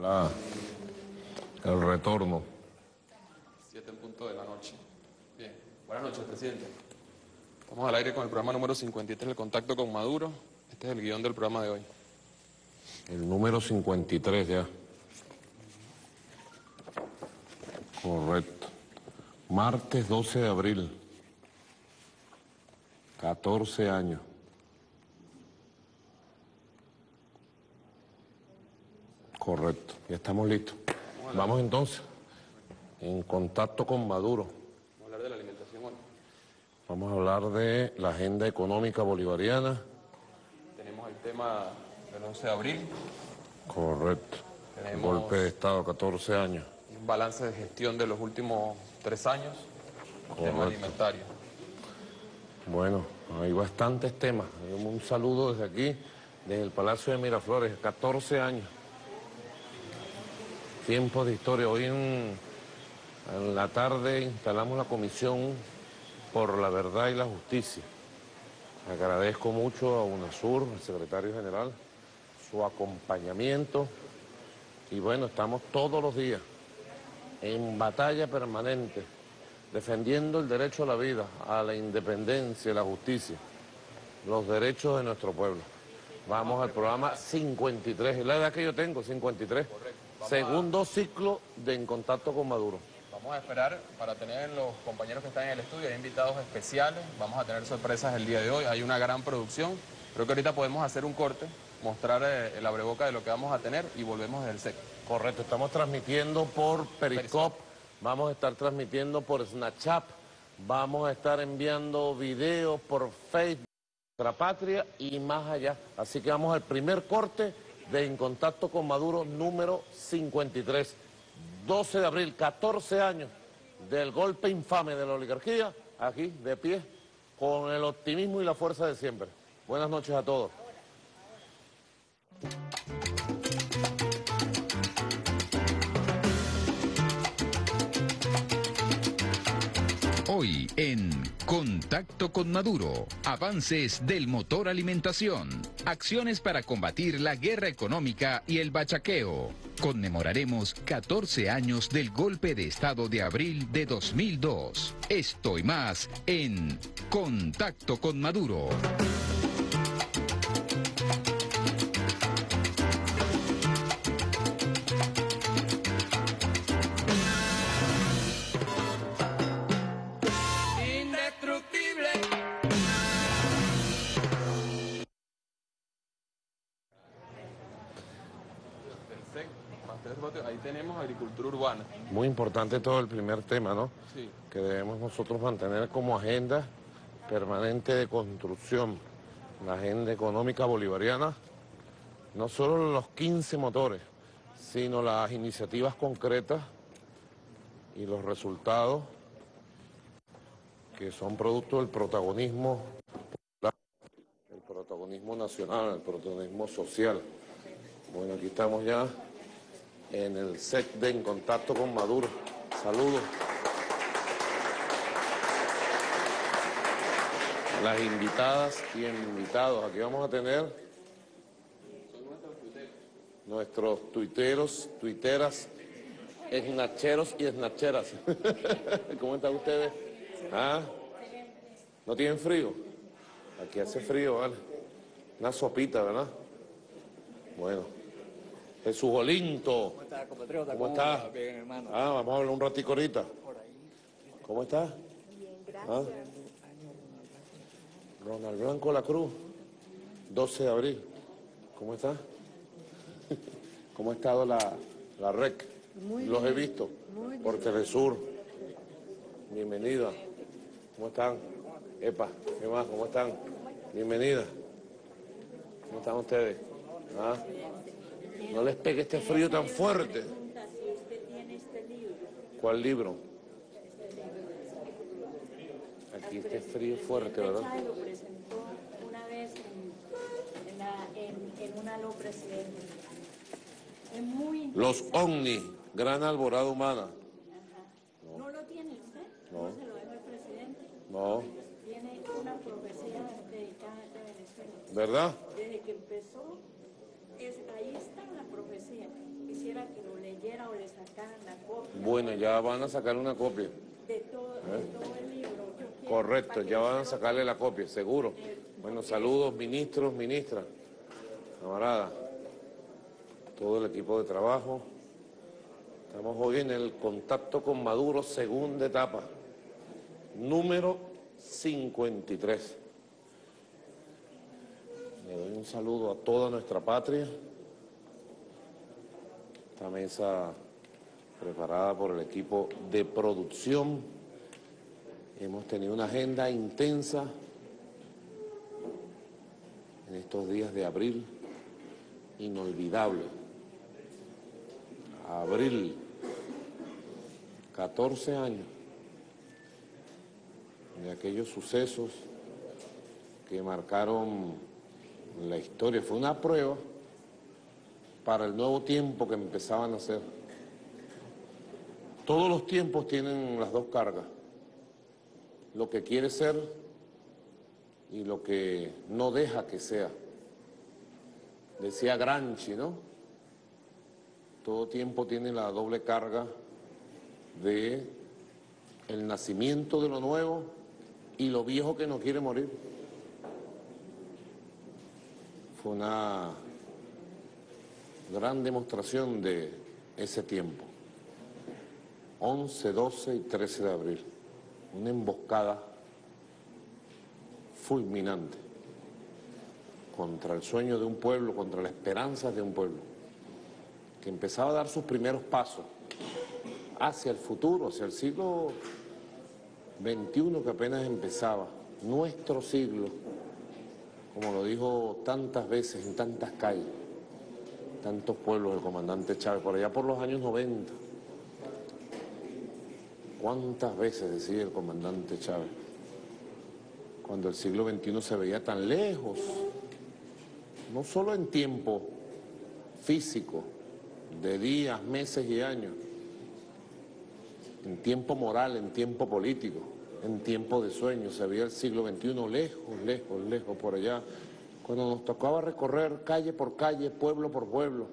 El retorno. 7 en punto de la noche. Bien. Buenas noches, presidente. Estamos al aire con el programa número 53, el contacto con Maduro. Este es el guión del programa de hoy. El número 53 ya. Correcto. Martes 12 de abril. 14 años. Correcto. Ya estamos listos. Vamos entonces. En contacto con Maduro. Vamos a hablar de la alimentación hoy. Vamos a hablar de la agenda económica bolivariana. Tenemos el tema del 11 de abril. Correcto. Tenemos Golpe de Estado, 14 años. un balance de gestión de los últimos 3 años. Correcto. Tema alimentario. Bueno, hay bastantes temas. Un saludo desde aquí, desde el Palacio de Miraflores, 14 años. Tiempos de historia. Hoy en la tarde instalamos la Comisión por la Verdad y la Justicia. Agradezco mucho a UNASUR, al secretario general, su acompañamiento. Y bueno, estamos todos los días en batalla permanente, defendiendo el derecho a la vida, a la independencia, a la justicia, los derechos de nuestro pueblo. Vamos al programa 53, es la edad que yo tengo, 53. Correcto. Segundo ciclo de En Contacto con Maduro. Vamos a esperar para tener los compañeros que están en el estudio, hay invitados especiales, vamos a tener sorpresas el día de hoy, hay una gran producción. Creo que ahorita podemos hacer un corte, mostrar el abreboca de lo que vamos a tener y volvemos desde el SEC. Correcto, estamos transmitiendo por Periscope, vamos a estar transmitiendo por Snapchat, vamos a estar enviando videos por Facebook, Nuestra Patria y más allá. Así que vamos al primer corte de En Contacto con Maduro número 53. 12 de abril, 14 años del golpe infame de la oligarquía, aquí de pie, con el optimismo y la fuerza de siempre. Buenas noches a todos. Hoy en Contacto con Maduro, avances del motor alimentación, acciones para combatir la guerra económica y el bachaqueo. Conmemoraremos 14 años del golpe de Estado de abril de 2002. Esto y más en Contacto con Maduro. Ahí tenemos agricultura urbana. Muy importante todo el primer tema, ¿no? Sí. Que debemos nosotros mantener como agenda permanente de construcción, la agenda económica bolivariana, no solo los 15 motores, sino las iniciativas concretas y los resultados que son producto del protagonismo popular, el protagonismo nacional, el protagonismo social. Bueno, aquí estamos ya en el SEC de En Contacto con Maduro. Saludos. Las invitadas y invitados. Aquí vamos a tener nuestros tuiteros, tuiteras, snatcheros y snatcheras. ¿Cómo están ustedes? ¿Ah? ¿No tienen frío? Aquí hace frío, ¿vale? Una sopita, ¿verdad? Bueno. Jesús Olinto. ¿Cómo estás, compatriota? ¿Cómo estás? Bien, hermano. Vamos a hablar un ratico ahorita. ¿Cómo estás? Bien, gracias. ¿Ah? Ronald Blanco La Cruz, 12 de abril. ¿Cómo estás? ¿Cómo ha estado la REC? Muy Los bien. he visto Muy por bien. Telesur. Bienvenida. ¿Cómo están? Epa, ¿qué más? ¿Cómo están? Bienvenida. ¿Cómo están ustedes? ¿Ah? No les pegue este frío tan fuerte. Pregunta si usted tiene este libro. ¿Cuál libro? Aquí este frío fuerte, ¿verdad? Chávez lo presentó una vez en una lo presidente. Es muy Los interesante. ovnis, gran alborada humana. Ajá. ¿No lo tiene usted? No. ¿Se lo dejo al presidente? No, Tiene una profecía dedicada a Venezuela. ¿verdad? Desde que empezó ahí está la profecía. Quisiera que lo leyera o le sacaran la copia. Bueno, ya van a sacar una copia. De todo el libro. Yo quiero Correcto, para que ya van a usted lo sacarle la copia, seguro. Bueno, saludos ministros, ministras, camaradas, todo el equipo de trabajo. Estamos hoy en el contacto con Maduro, segunda etapa, número 53. Le doy un saludo a toda nuestra patria. Esta mesa preparada por el equipo de producción. Hemos tenido una agenda intensa en estos días de abril, inolvidable. Abril, 14 años de aquellos sucesos que marcaron la historia. Fue una prueba para el nuevo tiempo que empezaban a hacer. Todos los tiempos tienen las dos cargas, lo que quiere ser y lo que no deja que sea. Decía Gramsci, ¿no? Todo tiempo tiene la doble carga de el nacimiento de lo nuevo y lo viejo que no quiere morir. Fue una gran demostración de ese tiempo. 11, 12 y 13 de abril. Una emboscada fulminante contra el sueño de un pueblo, contra las esperanzas de un pueblo, que empezaba a dar sus primeros pasos hacia el futuro, hacia el siglo XXI que apenas empezaba, nuestro siglo, como lo dijo tantas veces en tantas calles, tantos pueblos el comandante Chávez, por allá por los años 90. ¿Cuántas veces decía el comandante Chávez? Cuando el siglo XXI se veía tan lejos, no solo en tiempo físico, de días, meses y años, en tiempo moral, en tiempo político, en tiempo de sueño, se veía el siglo XXI lejos, lejos, lejos por allá, cuando nos tocaba recorrer calle por calle, pueblo por pueblo,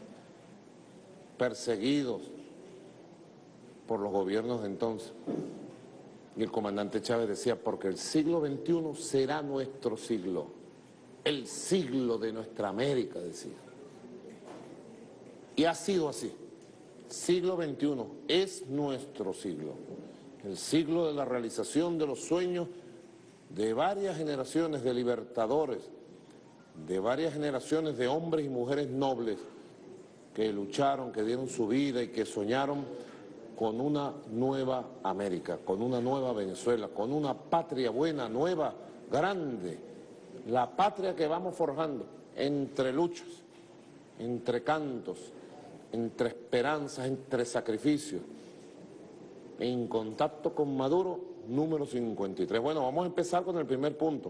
perseguidos por los gobiernos de entonces. Y el comandante Chávez decía, porque el siglo XXI será nuestro siglo, el siglo de nuestra América, decía. Y ha sido así. Siglo XXI es nuestro siglo, el siglo de la realización de los sueños de varias generaciones de libertadores, de varias generaciones de hombres y mujeres nobles que lucharon, que dieron su vida y que soñaron con una nueva América, con una nueva Venezuela, con una patria buena, nueva, grande, la patria que vamos forjando entre luchas, entre cantos, entre esperanzas, entre sacrificios, en contacto con Maduro, número 53. Bueno, vamos a empezar con el primer punto.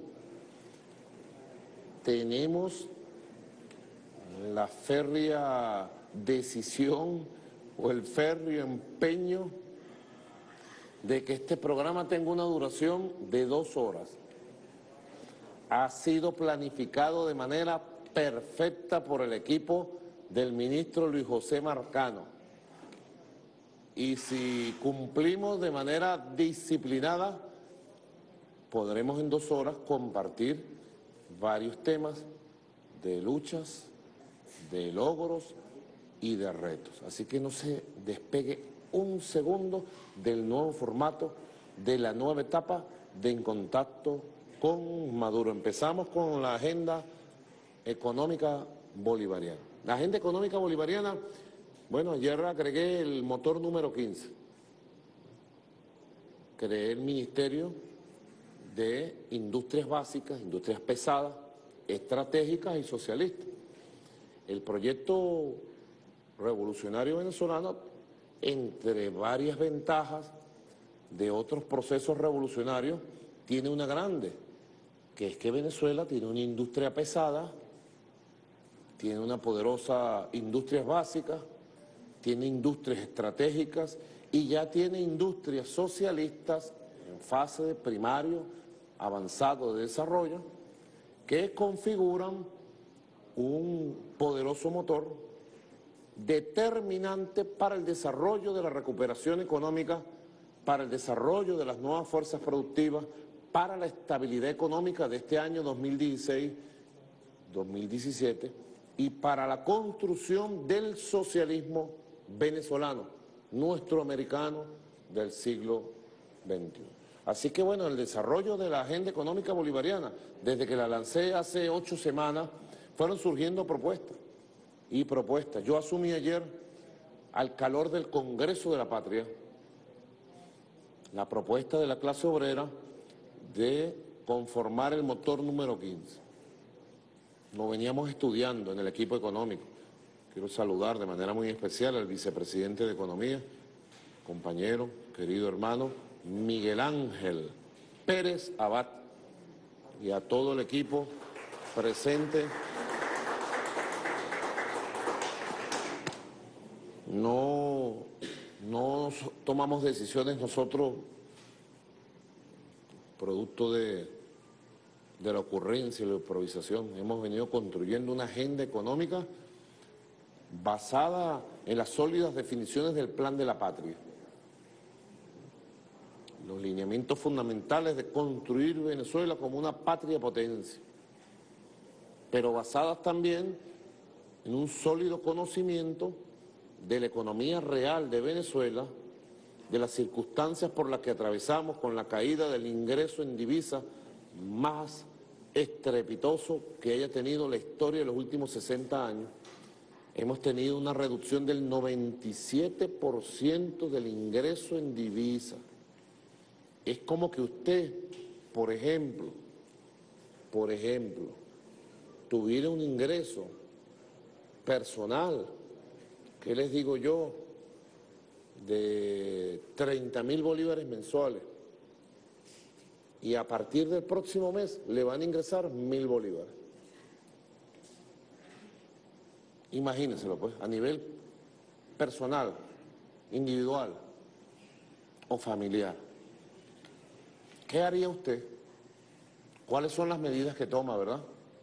Tenemos la férrea decisión o el férreo empeño de que este programa tenga una duración de 2 horas. Ha sido planificado de manera perfecta por el equipo del ministro Luis José Marcano. Y si cumplimos de manera disciplinada, podremos en 2 horas compartir varios temas de luchas, de logros y de retos. Así que no se despegue un segundo del nuevo formato, de la nueva etapa de En Contacto con Maduro. Empezamos con la agenda económica bolivariana. La agenda económica bolivariana, bueno, ayer agregué el motor número 15. Creé el Ministerio de Industrias Básicas, Industrias Pesadas, Estratégicas y Socialistas. El proyecto revolucionario venezolano, entre varias ventajas de otros procesos revolucionarios, tiene una grande, que es que Venezuela tiene una industria pesada, tiene una poderosa industria básica, tiene industrias estratégicas y ya tiene industrias socialistas en fase de primario, avanzado de desarrollo, que configuran un poderoso motor determinante para el desarrollo de la recuperación económica, para el desarrollo de las nuevas fuerzas productivas, para la estabilidad económica de este año 2016-2017 y para la construcción del socialismo venezolano, nuestro americano del siglo XXI. Así que bueno, el desarrollo de la agenda económica bolivariana, desde que la lancé hace 8 semanas, fueron surgiendo propuestas y propuestas. Yo asumí ayer, al calor del Congreso de la Patria, la propuesta de la clase obrera de conformar el motor número 15. Lo veníamos estudiando en el equipo económico. Quiero saludar de manera muy especial al vicepresidente de Economía, compañero, querido hermano, Miguel Ángel Pérez Abad, y a todo el equipo presente. No tomamos decisiones nosotros producto de la ocurrencia y la improvisación. Hemos venido construyendo una agenda económica basada en las sólidas definiciones del Plan de la Patria. Los lineamientos fundamentales de construir Venezuela como una patria potencia, pero basadas también en un sólido conocimiento de la economía real de Venezuela, de las circunstancias por las que atravesamos con la caída del ingreso en divisa más estrepitoso que haya tenido la historia de los últimos 60 años. Hemos tenido una reducción del 97% del ingreso en divisa. Es como que usted, por ejemplo, tuviera un ingreso personal, ¿qué les digo yo?, de 30.000 bolívares mensuales, y a partir del próximo mes le van a ingresar 1.000 bolívares. Imagínenselo, pues, a nivel personal, individual o familiar. ¿Qué haría usted? ¿Cuáles son las medidas que toma, verdad?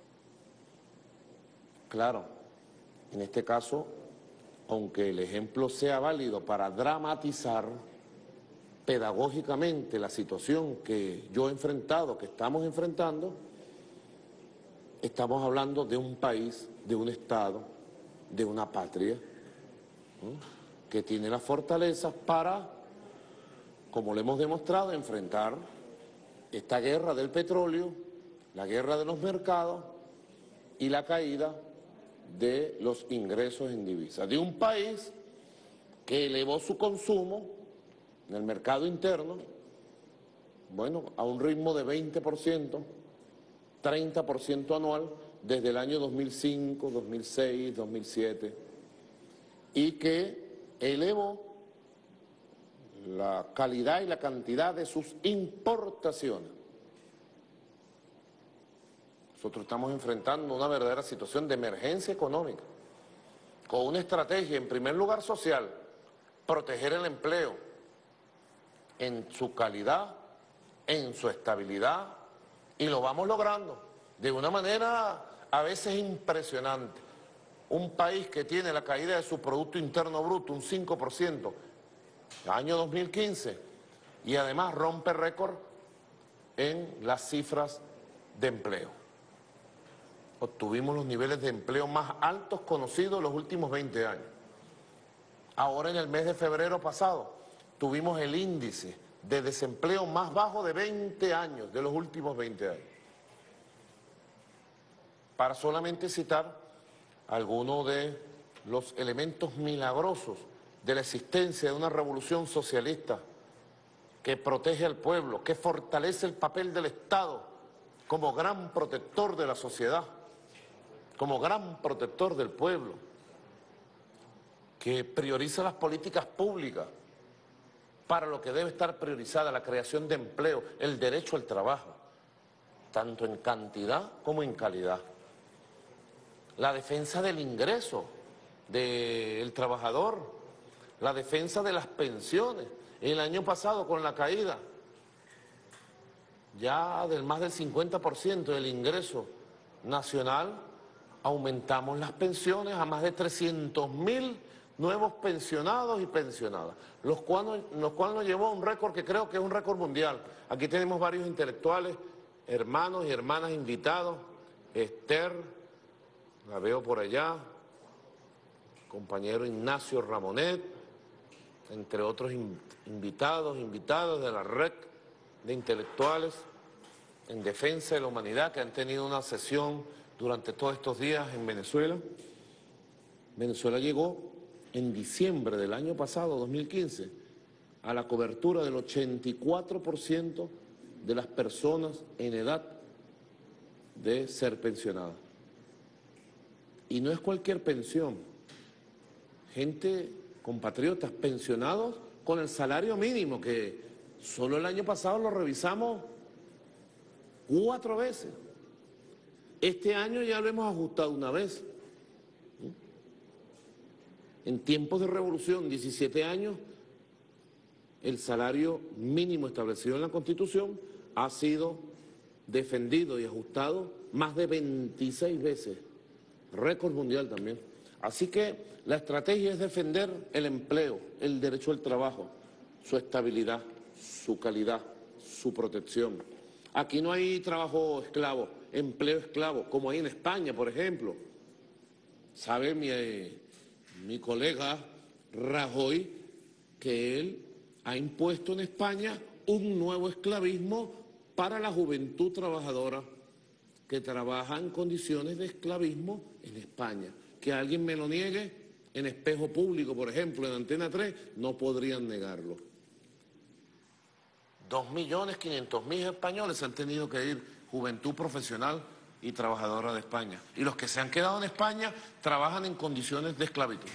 Claro, en este caso, aunque el ejemplo sea válido para dramatizar pedagógicamente la situación que yo he enfrentado, que estamos enfrentando, estamos hablando de un país, de un Estado, de una patria, ¿no?, que tiene las fortalezas para, como lo hemos demostrado, enfrentar esta guerra del petróleo, la guerra de los mercados y la caída de los ingresos en divisas. De un país que elevó su consumo en el mercado interno, bueno, a un ritmo de 20%, 30% anual desde el año 2005, 2006, 2007, y que elevó la calidad y la cantidad de sus importaciones. Nosotros estamos enfrentando una verdadera situación de emergencia económica, con una estrategia, en primer lugar, social, proteger el empleo en su calidad, en su estabilidad, y lo vamos logrando de una manera a veces impresionante. Un país que tiene la caída de su Producto Interno Bruto, un 5%, año 2015, y además rompe récord en las cifras de empleo. Obtuvimos los niveles de empleo más altos conocidos en los últimos 20 años. Ahora, en el mes de febrero pasado, tuvimos el índice de desempleo más bajo de 20 años, de los últimos 20 años. Para solamente citar algunos de los elementos milagrosos de la existencia de una revolución socialista que protege al pueblo, que fortalece el papel del Estado como gran protector de la sociedad, como gran protector del pueblo, que prioriza las políticas públicas para lo que debe estar priorizada, la creación de empleo, el derecho al trabajo, tanto en cantidad como en calidad. La defensa del ingreso del trabajador, la defensa de las pensiones. El año pasado, con la caída ya del más del 50% del ingreso nacional, aumentamos las pensiones a más de 300.000 nuevos pensionados y pensionadas, los cuales nos llevó a un récord que creo que es un récord mundial. Aquí tenemos varios intelectuales, hermanos y hermanas invitados, Esther, la veo por allá, compañero Ignacio Ramonet, entre otros invitados de la red de intelectuales en defensa de la humanidad que han tenido una sesión durante todos estos días en Venezuela. Venezuela llegó en diciembre del año pasado, 2015, a la cobertura del 84% de las personas en edad de ser pensionadas. Y no es cualquier pensión, gente, compatriotas, pensionados con el salario mínimo, que solo el año pasado lo revisamos 4 veces. Este año ya lo hemos ajustado una vez. En tiempos de revolución, 17 años, el salario mínimo establecido en la Constitución ha sido defendido y ajustado más de 26 veces. Récord mundial también. Así que la estrategia es defender el empleo, el derecho al trabajo, su estabilidad, su calidad, su protección. Aquí no hay trabajo esclavo, empleo esclavo, como hay en España, por ejemplo. ¿Sabe mi colega Rajoy que él ha impuesto en España un nuevo esclavismo para la juventud trabajadora que trabaja en condiciones de esclavismo en España? Que alguien me lo niegue, en Espejo Público, por ejemplo, en Antena 3, no podrían negarlo. 2.500.000 españoles han tenido que ir, juventud profesional y trabajadora de España. Y los que se han quedado en España trabajan en condiciones de esclavitud,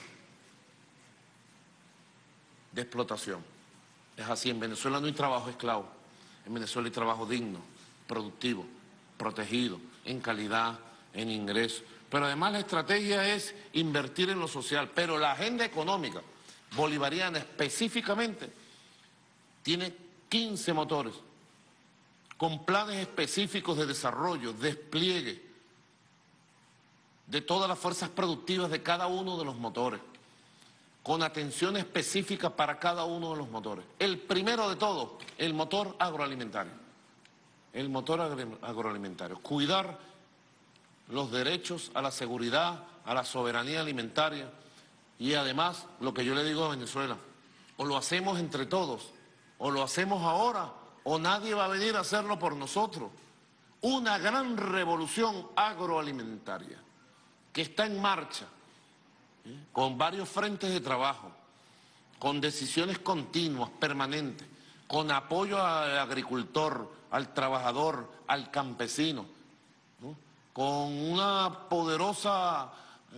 de explotación. Es así, en Venezuela no hay trabajo esclavo, en Venezuela hay trabajo digno, productivo, protegido, en calidad, en ingresos. Pero además la estrategia es invertir en lo social, pero la agenda económica bolivariana específicamente tiene 15 motores, con planes específicos de desarrollo, despliegue de todas las fuerzas productivas de cada uno de los motores, con atención específica para cada uno de los motores. El primero de todos, el motor agroalimentario. El motor agroalimentario. Cuidar los derechos a la seguridad, a la soberanía alimentaria y además, lo que yo le digo a Venezuela, o lo hacemos entre todos, o lo hacemos ahora, o nadie va a venir a hacerlo por nosotros. Una gran revolución agroalimentaria que está en marcha, con varios frentes de trabajo, con decisiones continuas, permanentes, con apoyo al agricultor, al trabajador, al campesino, ¿no? Con una poderosa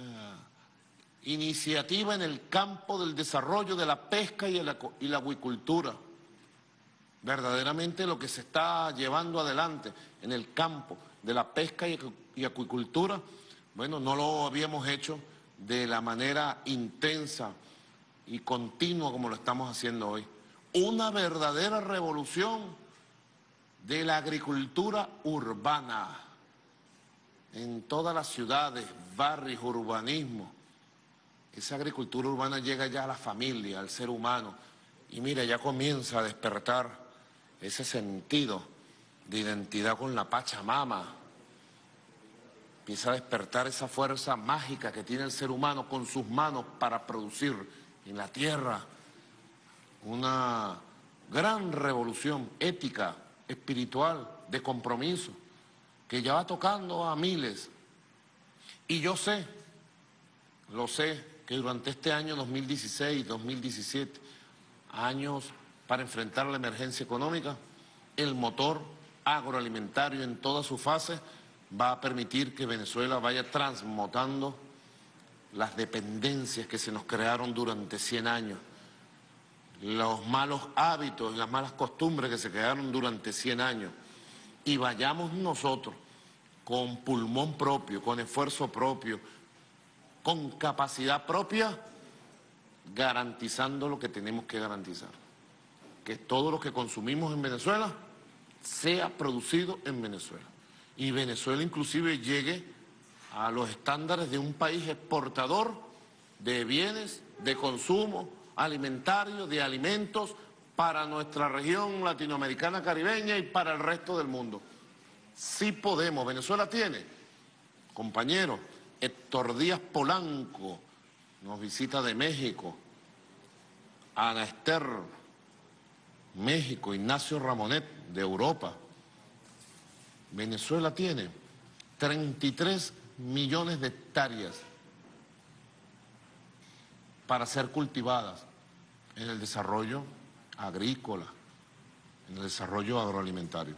iniciativa en el campo del desarrollo de la pesca y la acuicultura. Verdaderamente lo que se está llevando adelante en el campo de la pesca y acuicultura, bueno, no lo habíamos hecho de la manera intensa y continua como lo estamos haciendo hoy. Una verdadera revolución de la agricultura urbana en todas las ciudades, barrios, urbanismo. Esa agricultura urbana llega ya a la familia, al ser humano, y mira, ya comienza a despertar ese sentido de identidad con la Pachamama. Empieza a despertar esa fuerza mágica que tiene el ser humano con sus manos para producir en la tierra. Una gran revolución ética, espiritual, de compromiso, que ya va tocando a miles. Y yo sé, lo sé, que durante este año 2016, 2017, años para enfrentar la emergencia económica, el motor agroalimentario en todas sus fases va a permitir que Venezuela vaya transmutando las dependencias que se nos crearon durante 100 años, los malos hábitos, las malas costumbres que se quedaron durante 100 años, y vayamos nosotros con pulmón propio, con esfuerzo propio, con capacidad propia, garantizando lo que tenemos que garantizar, que todo lo que consumimos en Venezuela sea producido en Venezuela, y Venezuela inclusive llegue a los estándares de un país exportador de bienes, de consumo alimentario, de alimentos para nuestra región latinoamericana caribeña y para el resto del mundo. Sí podemos. Venezuela tiene, compañero, Héctor Díaz Polanco nos visita de México, Ana Esther, México, Ignacio Ramonet de Europa. Venezuela tiene 33 millones de hectáreas para ser cultivadas en el desarrollo agrícola, en el desarrollo agroalimentario.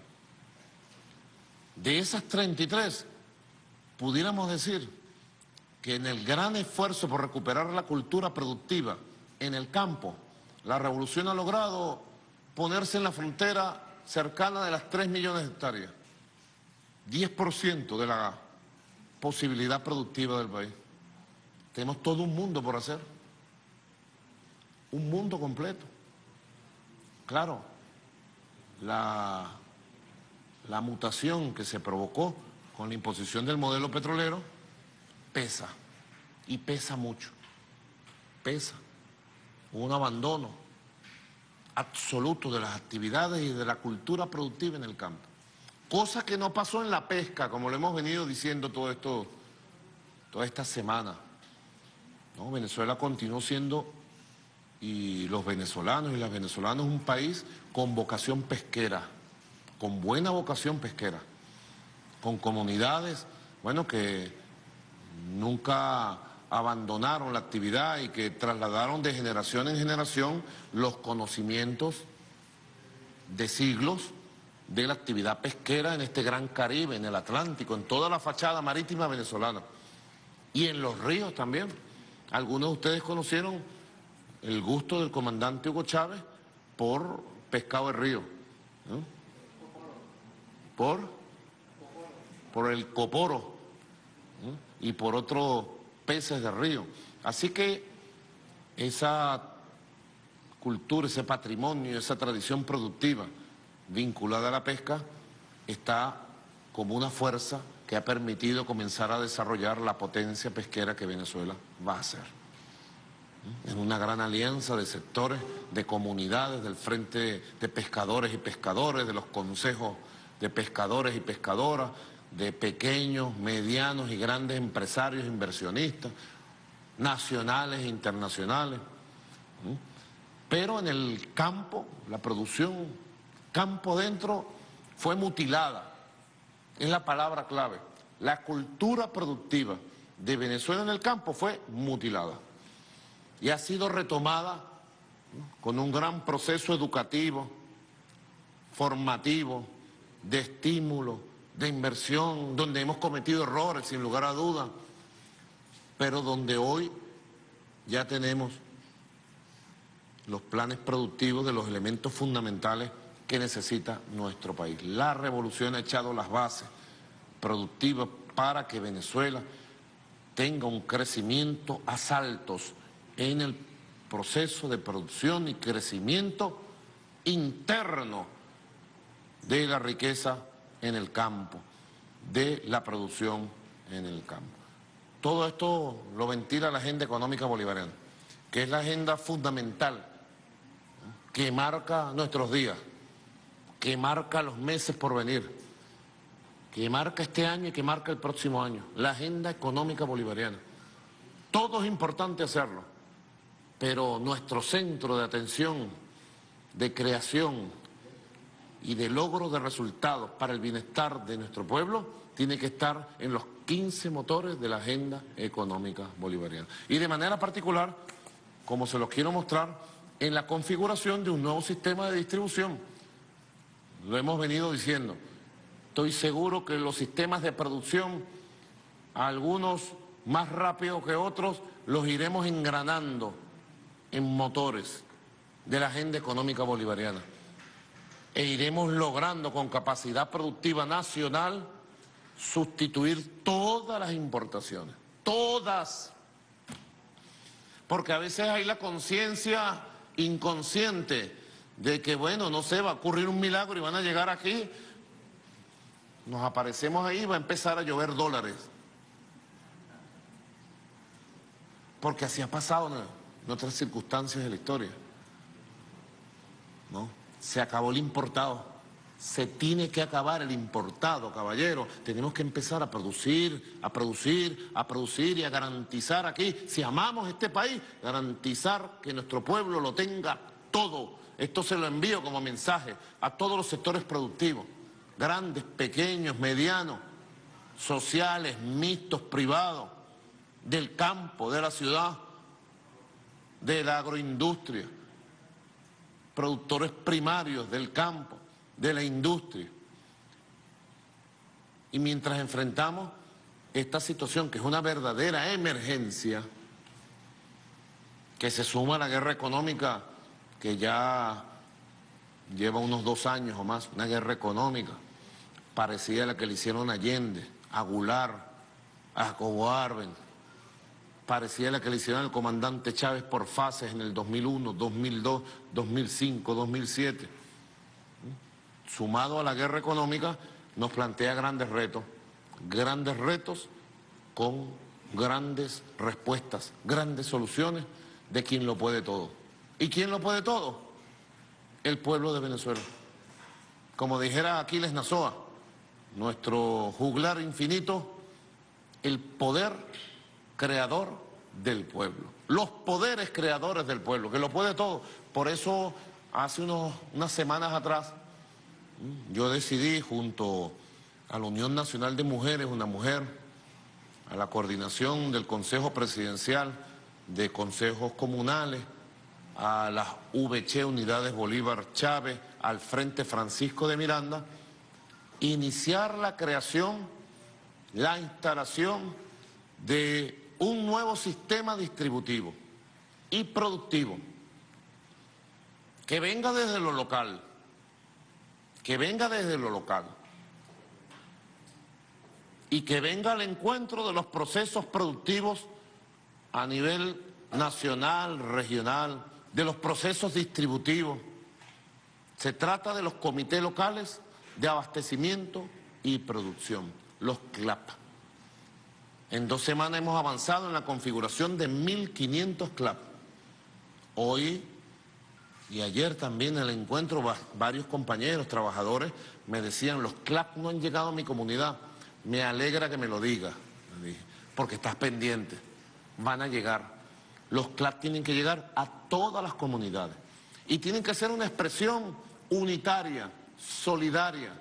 De esas 33, pudiéramos decir que en el gran esfuerzo por recuperar la cultura productiva en el campo, la revolución ha logrado ponerse en la frontera cercana de las 3 millones de hectáreas, 10% de la posibilidad productiva del país. Tenemos todo un mundo por hacer, un mundo completo. Claro, la mutación que se provocó con la imposición del modelo petrolero pesa, y pesa mucho, pesa. Un abandono absoluto de las actividades y de la cultura productiva en el campo. Cosa que no pasó en la pesca, como lo hemos venido diciendo toda esta semana. ¿No? Venezuela continuó siendo, y los venezolanos y las venezolanas, un país con vocación pesquera, con buena vocación pesquera, con comunidades, bueno, que nunca abandonaron la actividad y que trasladaron de generación en generación los conocimientos de siglos de la actividad pesquera en este gran Caribe, en el Atlántico, en toda la fachada marítima venezolana y en los ríos también. Algunos de ustedes conocieron el gusto del comandante Hugo Chávez por pescado de río, ¿no? Por el coporo, ¿no? Y por otros peces de río. Así que esa cultura, ese patrimonio, esa tradición productiva vinculada a la pesca está como una fuerza que ha permitido comenzar a desarrollar la potencia pesquera que Venezuela va a ser. En una gran alianza de sectores, de comunidades, del Frente de Pescadores y Pescadores, de los consejos de pescadores y pescadoras, de pequeños, medianos y grandes empresarios, inversionistas, nacionales e internacionales. Pero en el campo, la producción, campo dentro, fue mutilada. Es la palabra clave. La cultura productiva de Venezuela en el campo fue mutilada. Y ha sido retomada, ¿no?, con un gran proceso educativo, formativo, de estímulo, de inversión, donde hemos cometido errores, sin lugar a dudas, pero donde hoy ya tenemos los planes productivos de los elementos fundamentales que necesita nuestro país. La revolución ha echado las bases productivas para que Venezuela tenga un crecimiento a saltos en el proceso de producción y crecimiento interno de la riqueza en el campo, de la producción en el campo. Todo esto lo ventila la agenda económica bolivariana, que es la agenda fundamental que marca nuestros días, que marca los meses por venir, que marca este año y que marca el próximo año, la agenda económica bolivariana. Todo es importante hacerlo, pero nuestro centro de atención, de creación y de logro de resultados para el bienestar de nuestro pueblo tiene que estar en los 15 motores de la agenda económica bolivariana. Y de manera particular, como se los quiero mostrar, en la configuración de un nuevo sistema de distribución. Lo hemos venido diciendo. Estoy seguro que los sistemas de producción, algunos más rápidos que otros, los iremos engranando en motores de la agenda económica bolivariana. E iremos logrando con capacidad productiva nacional sustituir todas las importaciones, todas. Porque a veces hay la conciencia inconsciente de que, bueno, no sé, va a ocurrir un milagro y van a llegar aquí, nos aparecemos ahí y va a empezar a llover dólares. porque así ha pasado en otras circunstancias de la historia, ¿no? Se acabó el importado. Se tiene que acabar el importado, caballero. Tenemos que empezar a producir, a producir, a producir y a garantizar aquí, si amamos este país, garantizar que nuestro pueblo lo tenga todo. Esto se lo envío como mensaje a todos los sectores productivos, grandes, pequeños, medianos, sociales, mixtos, privados, del campo, de la ciudad, de la agroindustria, productores primarios del campo, de la industria. Y mientras enfrentamos esta situación, que es una verdadera emergencia, que se suma a la guerra económica que ya lleva unos 2 años o más, una guerra económica parecida a la que le hicieron a Allende, a Goulart, a Jacobo Arbenz, parecida a la que le hicieron al comandante Chávez por fases en el 2001, 2002, 2005, 2007. Sumado a la guerra económica, nos plantea grandes retos con grandes respuestas, grandes soluciones de quien lo puede todo. ¿Y quién lo puede todo? El pueblo de Venezuela. Como dijera Aquiles Nazoa, nuestro juglar infinito, el poder creador del pueblo. Los poderes creadores del pueblo, que lo puede todo. Por eso, hace unas semanas atrás, yo decidí, junto a la Unión Nacional de Mujeres, una mujer, a la coordinación del Consejo Presidencial, de consejos comunales, a las VC, Unidades Bolívar Chávez, al Frente Francisco de Miranda, iniciar la creación, la instalación de un nuevo sistema distributivo y productivo que venga desde lo local, y que venga al encuentro de los procesos productivos a nivel nacional, regional, de los procesos distributivos. Se trata de los comités locales de abastecimiento y producción, los CLAP. En 2 semanas hemos avanzado en la configuración de 1.500 CLAP. Hoy y ayer también en el encuentro varios compañeros, trabajadores, me decían, los CLAP no han llegado a mi comunidad. Me alegra que me lo diga, me dije, porque estás pendiente. Van a llegar. Los CLAP tienen que llegar a todas las comunidades y tienen que ser una expresión unitaria, solidaria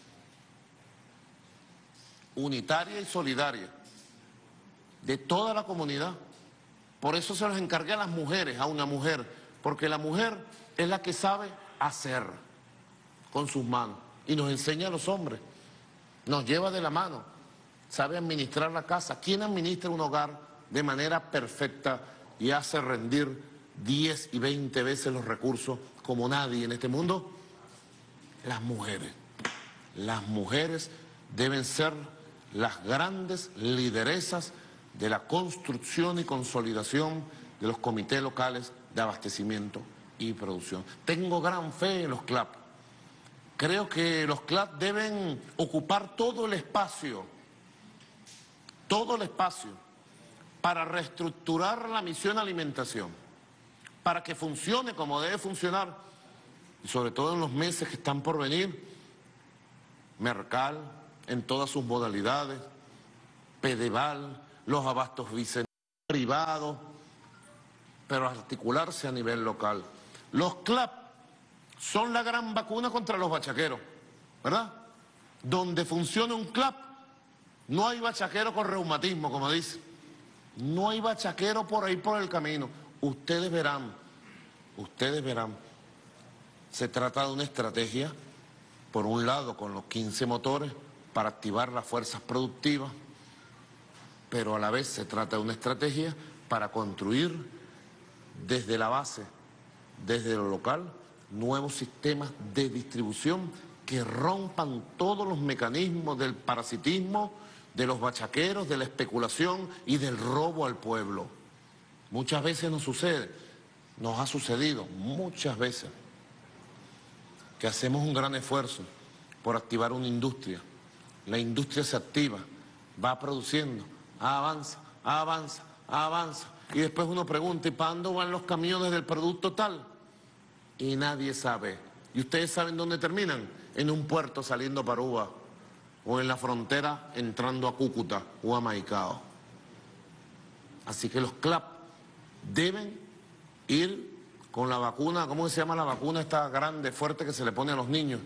y solidaria de toda la comunidad. Por eso se los encargué a las mujeres, a una mujer, porque la mujer es la que sabe hacer con sus manos y nos enseña a los hombres, nos lleva de la mano, sabe administrar la casa. ¿Quién administra un hogar de manera perfecta y hace rendir 10 y 20 veces los recursos como nadie en este mundo? Las mujeres. Las mujeres deben ser las grandes lideresas de la construcción y consolidación de los comités locales de abastecimiento y producción. Tengo gran fe en los CLAP. Creo que los CLAP deben ocupar todo el espacio para reestructurar la misión alimentación, para que funcione como debe funcionar, y sobre todo en los meses que están por venir, Mercal en todas sus modalidades, Pedeval, los abastos bicentenarios privados, pero articularse a nivel local. Los CLAP son la gran vacuna contra los bachaqueros, ¿verdad? Donde funciona un CLAP, no hay bachaquero con reumatismo, como dice. No hay bachaquero por ahí por el camino. Ustedes verán. Se trata de una estrategia, por un lado, con los 15 motores para activar las fuerzas productivas, pero a la vez se trata de una estrategia para construir desde la base, desde lo local, nuevos sistemas de distribución que rompan todos los mecanismos del parasitismo, de los bachaqueros, de la especulación y del robo al pueblo. Muchas veces nos sucede, nos ha sucedido muchas veces, que hacemos un gran esfuerzo por activar una industria. La industria se activa, va produciendo, avanza, avanza. Y después uno pregunta, ¿y para dónde van los camiones del producto tal? Y nadie sabe. ¿Y ustedes saben dónde terminan? En un puerto saliendo para Aruba, o en la frontera entrando a Cúcuta o a Maicao. Así que los CLAP deben ir con la vacuna, ¿cómo se llama la vacuna esta grande, fuerte que se le pone a los niños?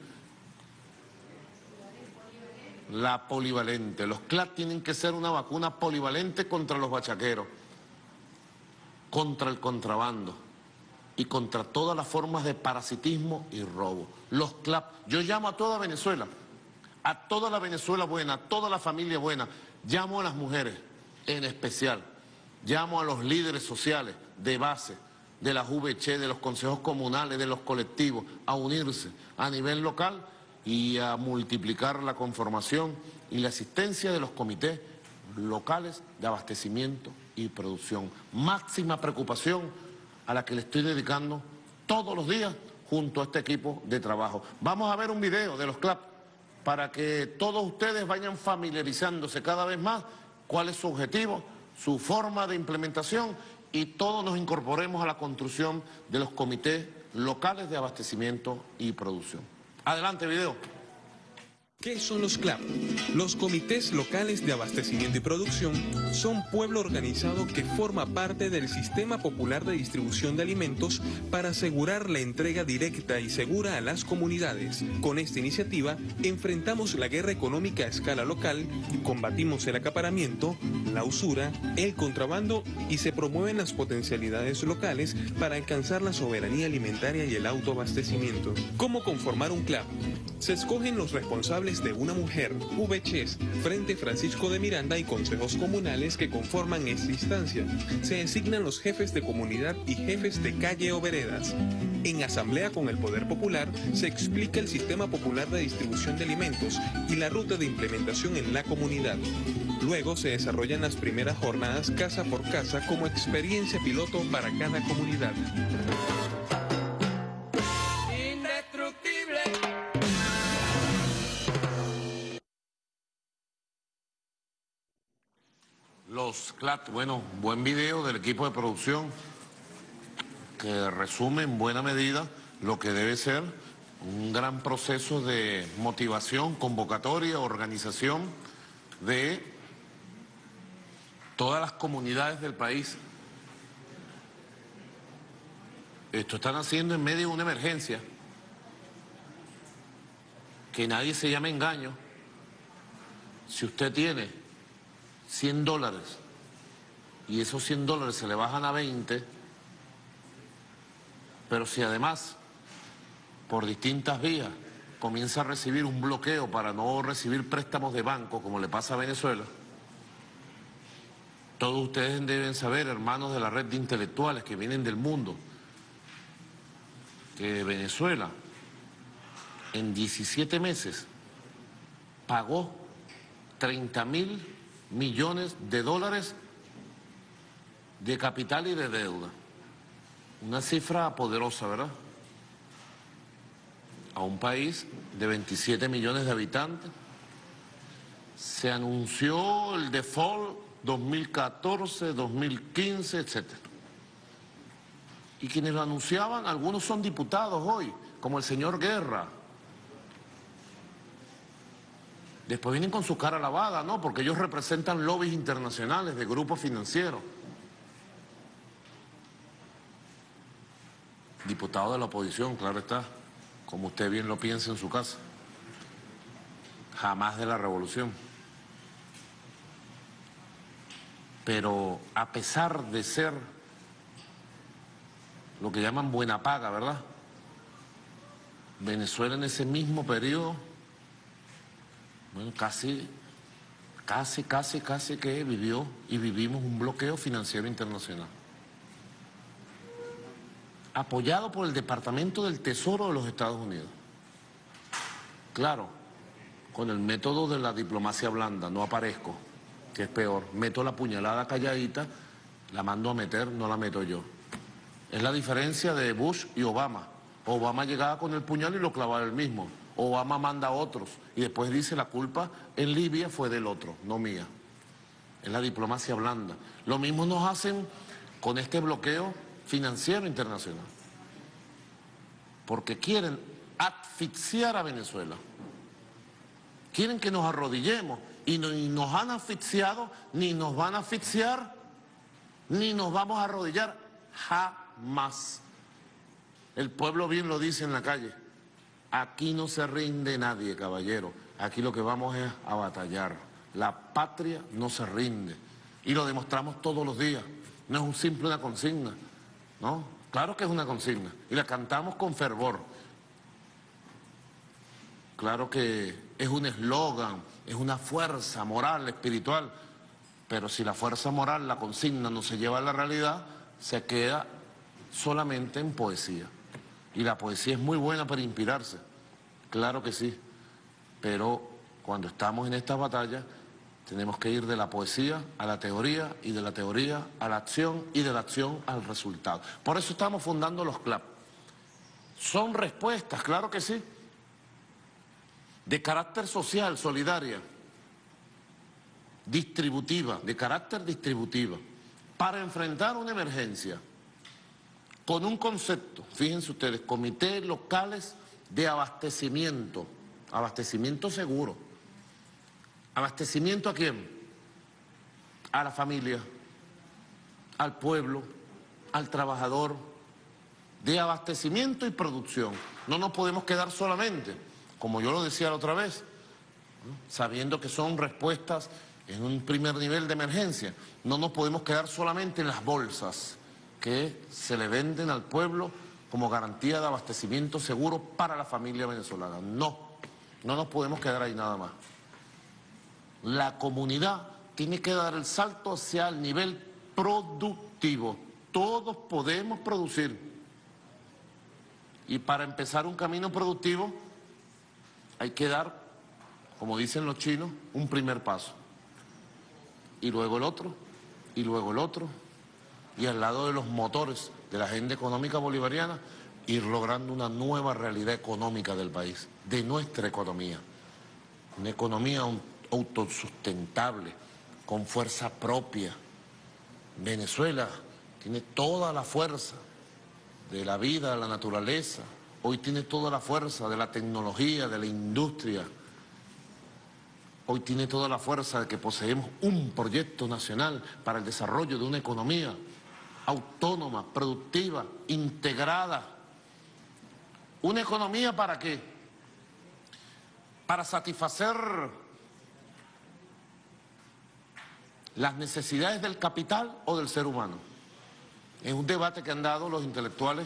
La polivalente. Los CLAP tienen que ser una vacuna polivalente contra los bachaqueros, contra el contrabando y contra todas las formas de parasitismo y robo. Los CLAP, yo llamo a toda Venezuela, a toda la Venezuela buena, a toda la familia buena, llamo a las mujeres en especial, llamo a los líderes sociales de base, de las VC, de los consejos comunales, de los colectivos, a unirse a nivel local y a multiplicar la conformación y la asistencia de los comités locales de abastecimiento y producción. Máxima preocupación a la que le estoy dedicando todos los días junto a este equipo de trabajo. Vamos a ver un video de los CLAP para que todos ustedes vayan familiarizándose cada vez más cuál es su objetivo, su forma de implementación y todos nos incorporemos a la construcción de los comités locales de abastecimiento y producción. Adelante, video. ¿Qué son los CLAP? Los comités locales de abastecimiento y producción son pueblo organizado que forma parte del Sistema Popular de Distribución de Alimentos para asegurar la entrega directa y segura a las comunidades. Con esta iniciativa enfrentamos la guerra económica a escala local, combatimos el acaparamiento, la usura, el contrabando y se promueven las potencialidades locales para alcanzar la soberanía alimentaria y el autoabastecimiento. ¿Cómo conformar un CLAP? Se escogen los responsables de una mujer, VCs, Frente Francisco de Miranda y consejos comunales que conforman esta instancia. Se designan los jefes de comunidad y jefes de calle o veredas. En asamblea con el Poder Popular se explica el sistema popular de distribución de alimentos y la ruta de implementación en la comunidad. Luego se desarrollan las primeras jornadas casa por casa como experiencia piloto para cada comunidad. Los CLAP, bueno, buen video del equipo de producción que resume en buena medida lo que debe ser un gran proceso de motivación, convocatoria, organización de todas las comunidades del país. Esto están haciendo en medio de una emergencia, que nadie se llame engaño. Si usted tiene $100 y esos $100 se le bajan a 20, pero si además por distintas vías comienza a recibir un bloqueo para no recibir préstamos de banco como le pasa a Venezuela, todos ustedes deben saber, hermanos de la red de intelectuales que vienen del mundo, que Venezuela en 17 meses pagó 30.000 millones de dólares de capital y de deuda. Una cifra poderosa, ¿verdad? A un país de 27 millones de habitantes. Se anunció el default 2014, 2015, etc. Y quienes lo anunciaban, algunos son diputados hoy, como el señor Guerra. Después vienen con su cara lavada, ¿no? Porque ellos representan lobbies internacionales de grupos financieros. Diputado de la oposición, claro está, como usted bien lo piensa en su casa. Jamás de la revolución. Pero a pesar de ser lo que llaman buena paga, ¿verdad? Venezuela en ese mismo periodo, bueno, casi que vivió y vivimos un bloqueo financiero internacional. Apoyado por el Departamento del Tesoro de los Estados Unidos. Claro, con el método de la diplomacia blanda, no aparezco, que es peor. Meto la puñalada calladita, la mando a meter, no la meto yo. Es la diferencia de Bush y Obama. Obama llegaba con el puñal y lo clavaba él mismo. Obama manda a otros y después dice la culpa en Libia fue del otro, no mía. es la diplomacia blanda. Lo mismo nos hacen con este bloqueo financiero internacional, porque quieren asfixiar a Venezuela. Quieren que nos arrodillemos y ni nos han asfixiado, ni nos van a asfixiar, ni nos vamos a arrodillar jamás. El pueblo bien lo dice en la calle. Aquí no se rinde nadie, caballero. Aquí lo que vamos es a batallar. La patria no se rinde. Y lo demostramos todos los días. No es un simple una consigna, ¿no? Claro que es una consigna. Y la cantamos con fervor. Claro que es un eslogan, es una fuerza moral, espiritual. Pero si la fuerza moral, la consigna, no se lleva a la realidad, se queda solamente en poesía. Y la poesía es muy buena para inspirarse, claro que sí, pero cuando estamos en esta batalla tenemos que ir de la poesía a la teoría y de la teoría a la acción y de la acción al resultado. Por eso estamos fundando los CLAP. Son respuestas, claro que sí, de carácter social, solidaria, distributiva, de carácter distributiva, para enfrentar una emergencia. Con un concepto, fíjense ustedes, comités locales de abastecimiento, abastecimiento seguro. ¿Abastecimiento a quién? A la familia, al pueblo, al trabajador, de abastecimiento y producción. No nos podemos quedar solamente, como yo lo decía la otra vez, ¿no? Sabiendo que son respuestas en un primer nivel de emergencia. No nos podemos quedar solamente en las bolsas que se le venden al pueblo como garantía de abastecimiento seguro para la familia venezolana. No, no nos podemos quedar ahí nada más. La comunidad tiene que dar el salto hacia el nivel productivo. Todos podemos producir. Y para empezar un camino productivo hay que dar, como dicen los chinos, un primer paso. Y luego el otro, y luego el otro. Y al lado de los motores de la agenda económica bolivariana, ir logrando una nueva realidad económica del país, de nuestra economía. Una economía autosustentable, con fuerza propia. Venezuela tiene toda la fuerza de la vida, de la naturaleza. Hoy tiene toda la fuerza de la tecnología, de la industria. Hoy tiene toda la fuerza de que poseemos un proyecto nacional para el desarrollo de una economía autónoma, productiva, integrada. ¿Una economía para qué? Para satisfacer las necesidades del capital o del ser humano. Es un debate que han dado los intelectuales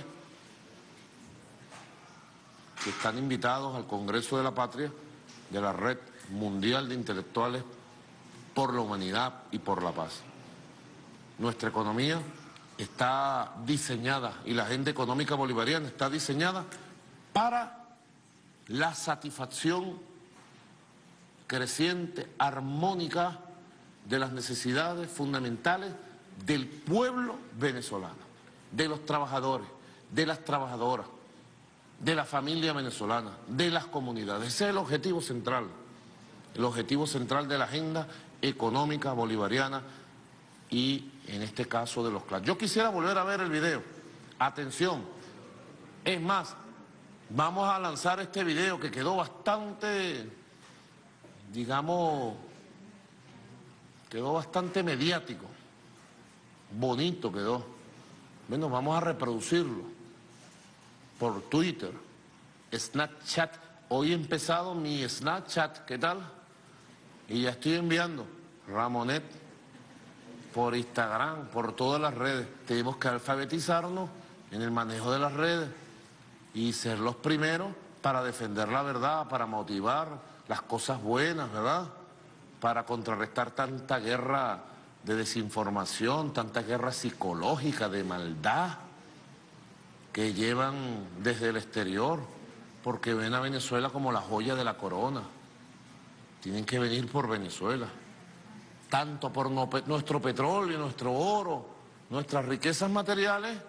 que están invitados al Congreso de la Patria de la Red Mundial de Intelectuales por la Humanidad y por la Paz. Nuestra economía está diseñada y la agenda económica bolivariana está diseñada para la satisfacción creciente, armónica de las necesidades fundamentales del pueblo venezolano, de los trabajadores, de las trabajadoras, de la familia venezolana, de las comunidades. Ese es el objetivo central de la agenda económica bolivariana y en este caso de los CLAP. Yo quisiera volver a ver el video. Atención. Es más, vamos a lanzar este video que quedó bastante, digamos, quedó bastante mediático. Bonito quedó. Bueno, vamos a reproducirlo por Twitter, Snapchat. Hoy he empezado mi Snapchat, ¿qué tal? Y ya estoy enviando Ramonet por Instagram, por todas las redes. Tenemos que alfabetizarnos en el manejo de las redes y ser los primeros para defender la verdad, para motivar las cosas buenas, ¿verdad? Para contrarrestar tanta guerra de desinformación, tanta guerra psicológica, de maldad que llevan desde el exterior, porque ven a Venezuela como la joya de la corona. Tienen que venir por Venezuela, tanto por nuestro petróleo, nuestro oro, nuestras riquezas materiales,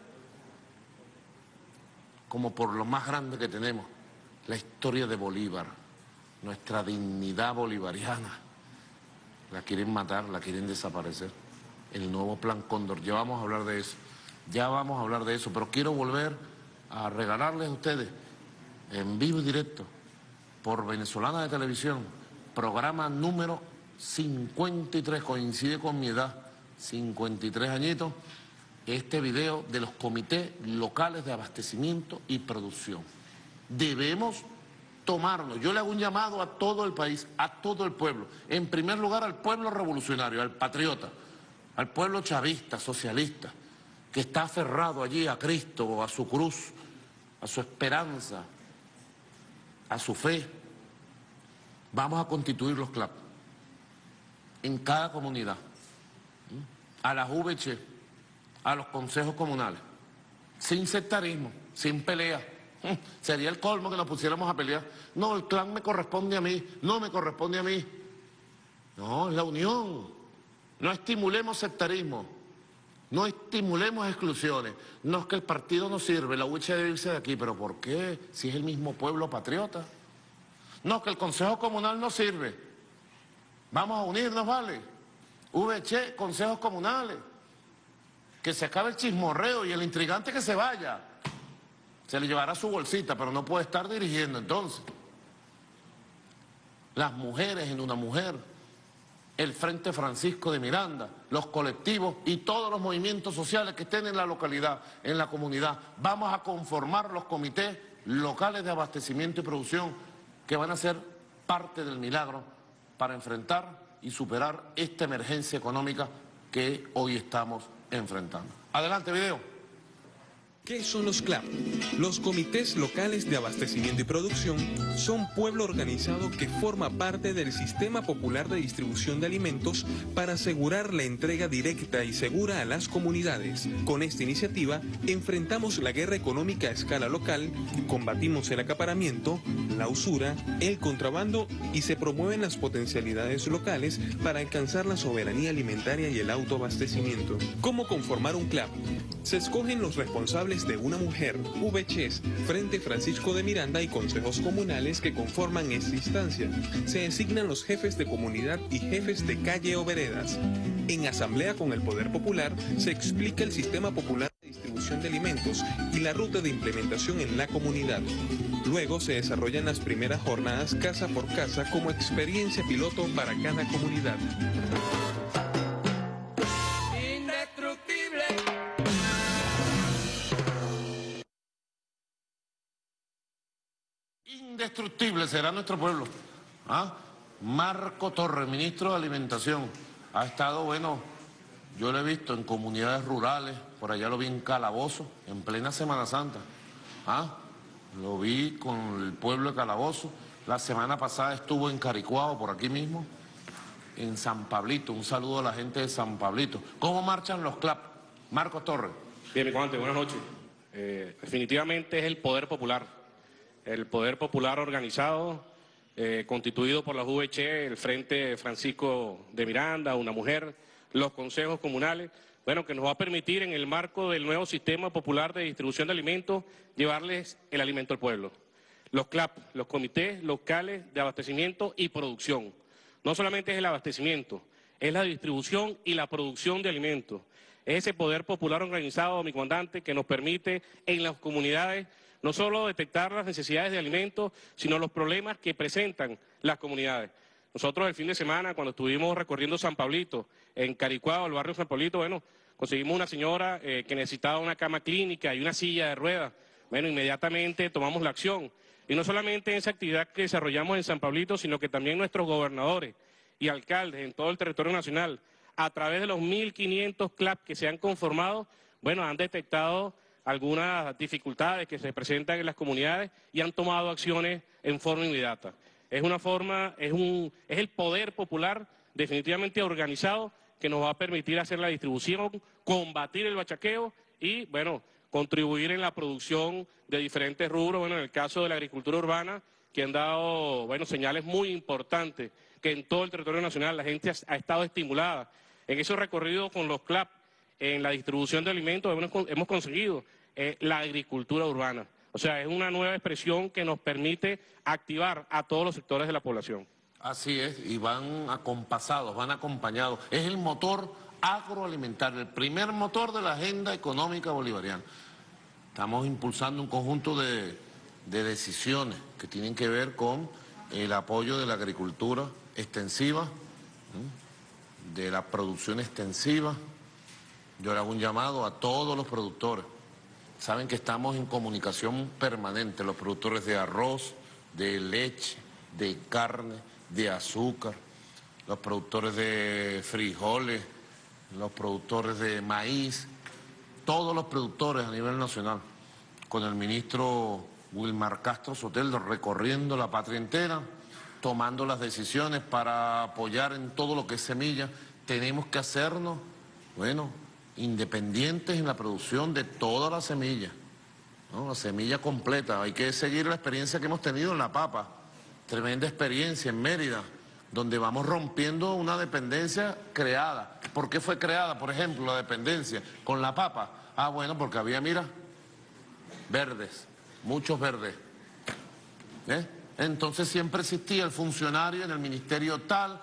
como por lo más grande que tenemos, la historia de Bolívar, nuestra dignidad bolivariana. la quieren matar, la quieren desaparecer. El nuevo Plan Cóndor, ya vamos a hablar de eso, pero quiero volver a regalarles a ustedes, en vivo y directo, por Venezolana de Televisión, programa número 53, coincide con mi edad, 53 añitos, este video de los comités locales de abastecimiento y producción. Debemos tomarnos, yo le hago un llamado a todo el país, a todo el pueblo, en primer lugar al pueblo revolucionario, al patriota, al pueblo chavista, socialista, que está aferrado allí a Cristo, a su cruz, a su esperanza, a su fe. Vamos a constituir los CLAP en cada comunidad, a las VC, a los consejos comunales, sin sectarismo, sin pelea. Sería el colmo que nos pusiéramos a pelear. No, el clan me corresponde a mí, no me corresponde a mí. No, es la unión. No estimulemos sectarismo, no estimulemos exclusiones. No es que el partido no sirve, la UH debe irse de aquí, pero ¿por qué? Si es el mismo pueblo patriota. No, que el Consejo Comunal no sirve. Vamos a unirnos, ¿vale? VC, consejos comunales. Que se acabe el chismorreo y el intrigante que se vaya. Se le llevará su bolsita, pero no puede estar dirigiendo entonces. Las mujeres en Una Mujer, el Frente Francisco de Miranda, los colectivos y todos los movimientos sociales que estén en la localidad, en la comunidad. Vamos a conformar los comités locales de abastecimiento y producción que van a ser parte del milagro para enfrentar y superar esta emergencia económica que hoy estamos enfrentando. Adelante, video. ¿Qué son los CLAP? Los comités locales de abastecimiento y producción son pueblo organizado que forma parte del sistema popular de distribución de alimentos para asegurar la entrega directa y segura a las comunidades. Con esta iniciativa enfrentamos la guerra económica a escala local, combatimos el acaparamiento, la usura, el contrabando y se promueven las potencialidades locales para alcanzar la soberanía alimentaria y el autoabastecimiento. ¿Cómo conformar un CLAP? Se escogen los responsables de Una Mujer, VCs, Frente Francisco de Miranda y consejos comunales que conforman esta instancia. Se designan los jefes de comunidad y jefes de calle o veredas. En asamblea con el Poder Popular se explica el sistema popular de distribución de alimentos y la ruta de implementación en la comunidad. Luego se desarrollan las primeras jornadas casa por casa como experiencia piloto para cada comunidad. Indestructible será nuestro pueblo. Marco Torres, ministro de Alimentación, ha estado, bueno, yo lo he visto en comunidades rurales, por allá lo vi en Calabozo, en plena Semana Santa. Lo vi con el pueblo de Calabozo. La semana pasada estuvo en Caricuao, por aquí mismo, en San Pablito. Un saludo a la gente de San Pablito. ¿Cómo marchan los CLAP? Marco Torres. Bien, mi comandante, buenas noches. Definitivamente es el poder popular. El poder popular organizado, constituido por la VC, el Frente Francisco de Miranda, Una Mujer, los consejos comunales, bueno, que nos va a permitir en el marco del nuevo sistema popular de distribución de alimentos, llevarles el alimento al pueblo. Los CLAP, los comités locales de abastecimiento y producción. No solamente es el abastecimiento, es la distribución y la producción de alimentos. Es ese poder popular organizado, mi comandante, que nos permite en las comunidades no solo detectar las necesidades de alimentos, sino los problemas que presentan las comunidades. Nosotros el fin de semana, cuando estuvimos recorriendo San Pablito, en Caricuao, el barrio San Pablito, bueno, conseguimos una señora que necesitaba una cama clínica y una silla de ruedas. Bueno, inmediatamente tomamos la acción. Y no solamente en esa actividad que desarrollamos en San Pablito, sino que también nuestros gobernadores y alcaldes en todo el territorio nacional, a través de los 1.500 CLAP que se han conformado, bueno, han detectado algunas dificultades que se presentan en las comunidades y han tomado acciones en forma inmediata. Es una forma, es el poder popular definitivamente organizado que nos va a permitir hacer la distribución, combatir el bachaqueo y, bueno, contribuir en la producción de diferentes rubros. Bueno, en el caso de la agricultura urbana, que han dado, bueno, señales muy importantes, que en todo el territorio nacional la gente ha estado estimulada. En ese recorrido con los CLAP, en la distribución de alimentos, hemos conseguido la agricultura urbana. O sea, es una nueva expresión que nos permite activar a todos los sectores de la población. Así es, y van acompasados, van acompañados. Es el motor agroalimentario, el primer motor de la agenda económica bolivariana. Estamos impulsando un conjunto de decisiones que tienen que ver con el apoyo de la agricultura extensiva, de la producción extensiva. Yo le hago un llamado a todos los productores. Saben que estamos en comunicación permanente, los productores de arroz, de leche, de carne, de azúcar, los productores de frijoles, los productores de maíz, todos los productores a nivel nacional, con el ministro Wilmar Castro Soteldo recorriendo la patria entera, tomando las decisiones para apoyar en todo lo que es semilla. Tenemos que hacernos, bueno, independientes en la producción de toda la semilla, ¿no? La semilla completa. Hay que seguir la experiencia que hemos tenido en la papa, tremenda experiencia en Mérida, donde vamos rompiendo una dependencia creada. ¿Por qué fue creada, por ejemplo, la dependencia con la papa? Ah, bueno, porque había, mira, verdes, muchos verdes. Entonces siempre existía el funcionario en el ministerio tal,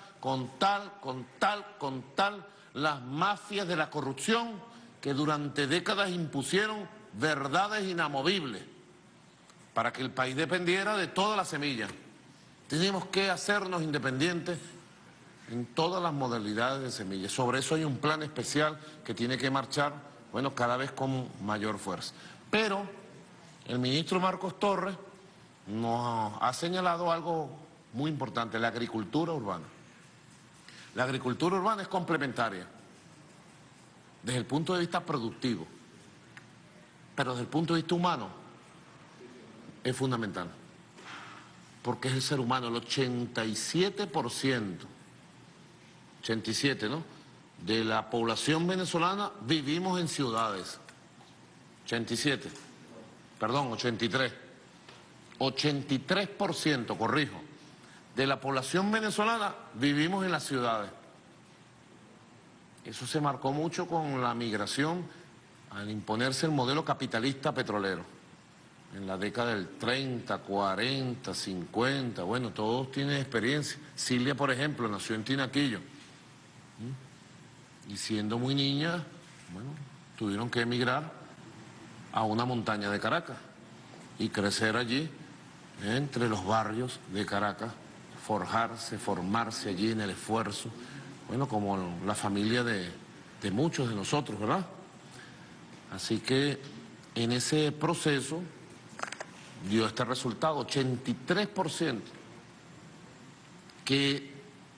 las mafias de la corrupción que durante décadas impusieron verdades inamovibles para que el país dependiera de toda la semilla. Tenemos que hacernos independientes en todas las modalidades de semillas. Sobre eso hay un plan especial que tiene que marchar, bueno, cada vez con mayor fuerza. Pero el ministro Marcos Torres nos ha señalado algo muy importante, la agricultura urbana. La agricultura urbana es complementaria desde el punto de vista productivo, pero desde el punto de vista humano es fundamental. Porque es el ser humano, el 87%, 87, ¿no?, de la población venezolana vivimos en ciudades. 83. 83%, corrijo, de la población venezolana vivimos en las ciudades. Eso se marcó mucho con la migración al imponerse el modelo capitalista petrolero. En la década del 30, 40, 50, bueno, todos tienen experiencia. Silvia, por ejemplo, nació en Tinaquillo. Y siendo muy niña, bueno, tuvieron que emigrar a una montaña de Caracas y crecer allí, entre los barrios de Caracas, formarse allí en el esfuerzo, bueno, como la familia de muchos de nosotros, ¿verdad? Así que en ese proceso dio este resultado, 83%, que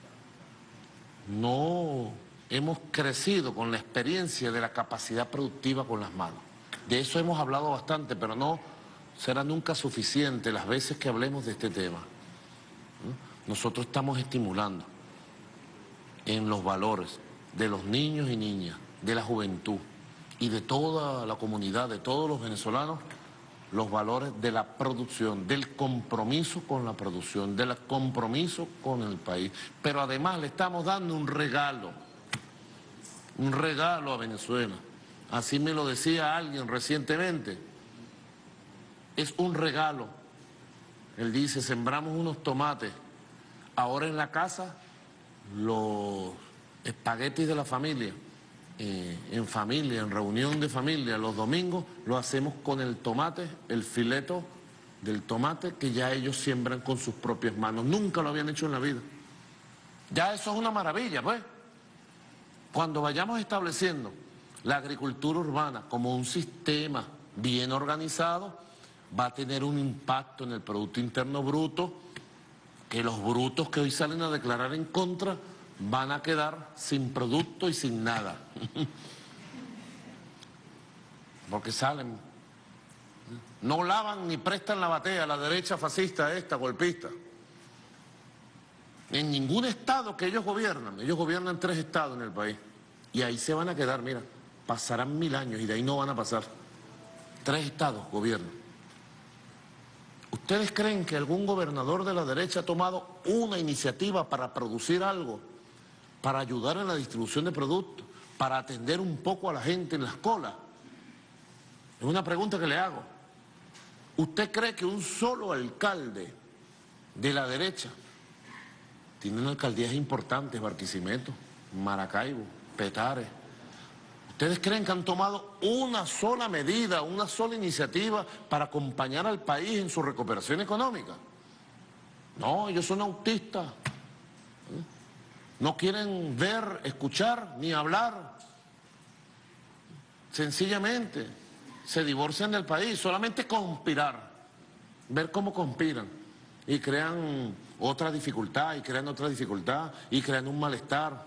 no hemos crecido con la experiencia de la capacidad productiva con las manos. De eso hemos hablado bastante, pero no será nunca suficiente las veces que hablemos de este tema. Nosotros estamos estimulando en los valores de los niños y niñas, de la juventud y de toda la comunidad, de todos los venezolanos, los valores de la producción, del compromiso con la producción, del compromiso con el país. Pero además le estamos dando un regalo a Venezuela. Así me lo decía alguien recientemente. Es un regalo. Él dice, sembramos unos tomates. Ahora en la casa, los espaguetis de la familia, en familia, en reunión de familia, los domingos, lo hacemos con el tomate, el fileto del tomate que ya ellos siembran con sus propias manos. Nunca lo habían hecho en la vida. Ya eso es una maravilla, pues. Cuando vayamos estableciendo la agricultura urbana como un sistema bien organizado, va a tener un impacto en el Producto Interno Bruto, que los brutos que hoy salen a declarar en contra van a quedar sin producto y sin nada. Porque salen, no lavan ni prestan la batea a la derecha fascista esta, golpista. En ningún estado que ellos gobiernan 3 estados en el país. Y ahí se van a quedar, mira, pasarán 1000 años y de ahí no van a pasar. 3 estados gobiernan. ¿Ustedes creen que algún gobernador de la derecha ha tomado una iniciativa para producir algo, para ayudar en la distribución de productos, para atender un poco a la gente en las colas? Es una pregunta que le hago. ¿Usted cree que un solo alcalde de la derecha Tienen alcaldías importantes, Barquisimeto, Maracaibo, Petare. ¿Ustedes creen que han tomado una sola medida, una sola iniciativa para acompañar al país en su recuperación económica? No, ellos son autistas. No quieren ver, escuchar, ni hablar. Sencillamente se divorcian del país, solamente conspirar, ver cómo conspiran y crean otra dificultad, y crean otra dificultad, y crean un malestar.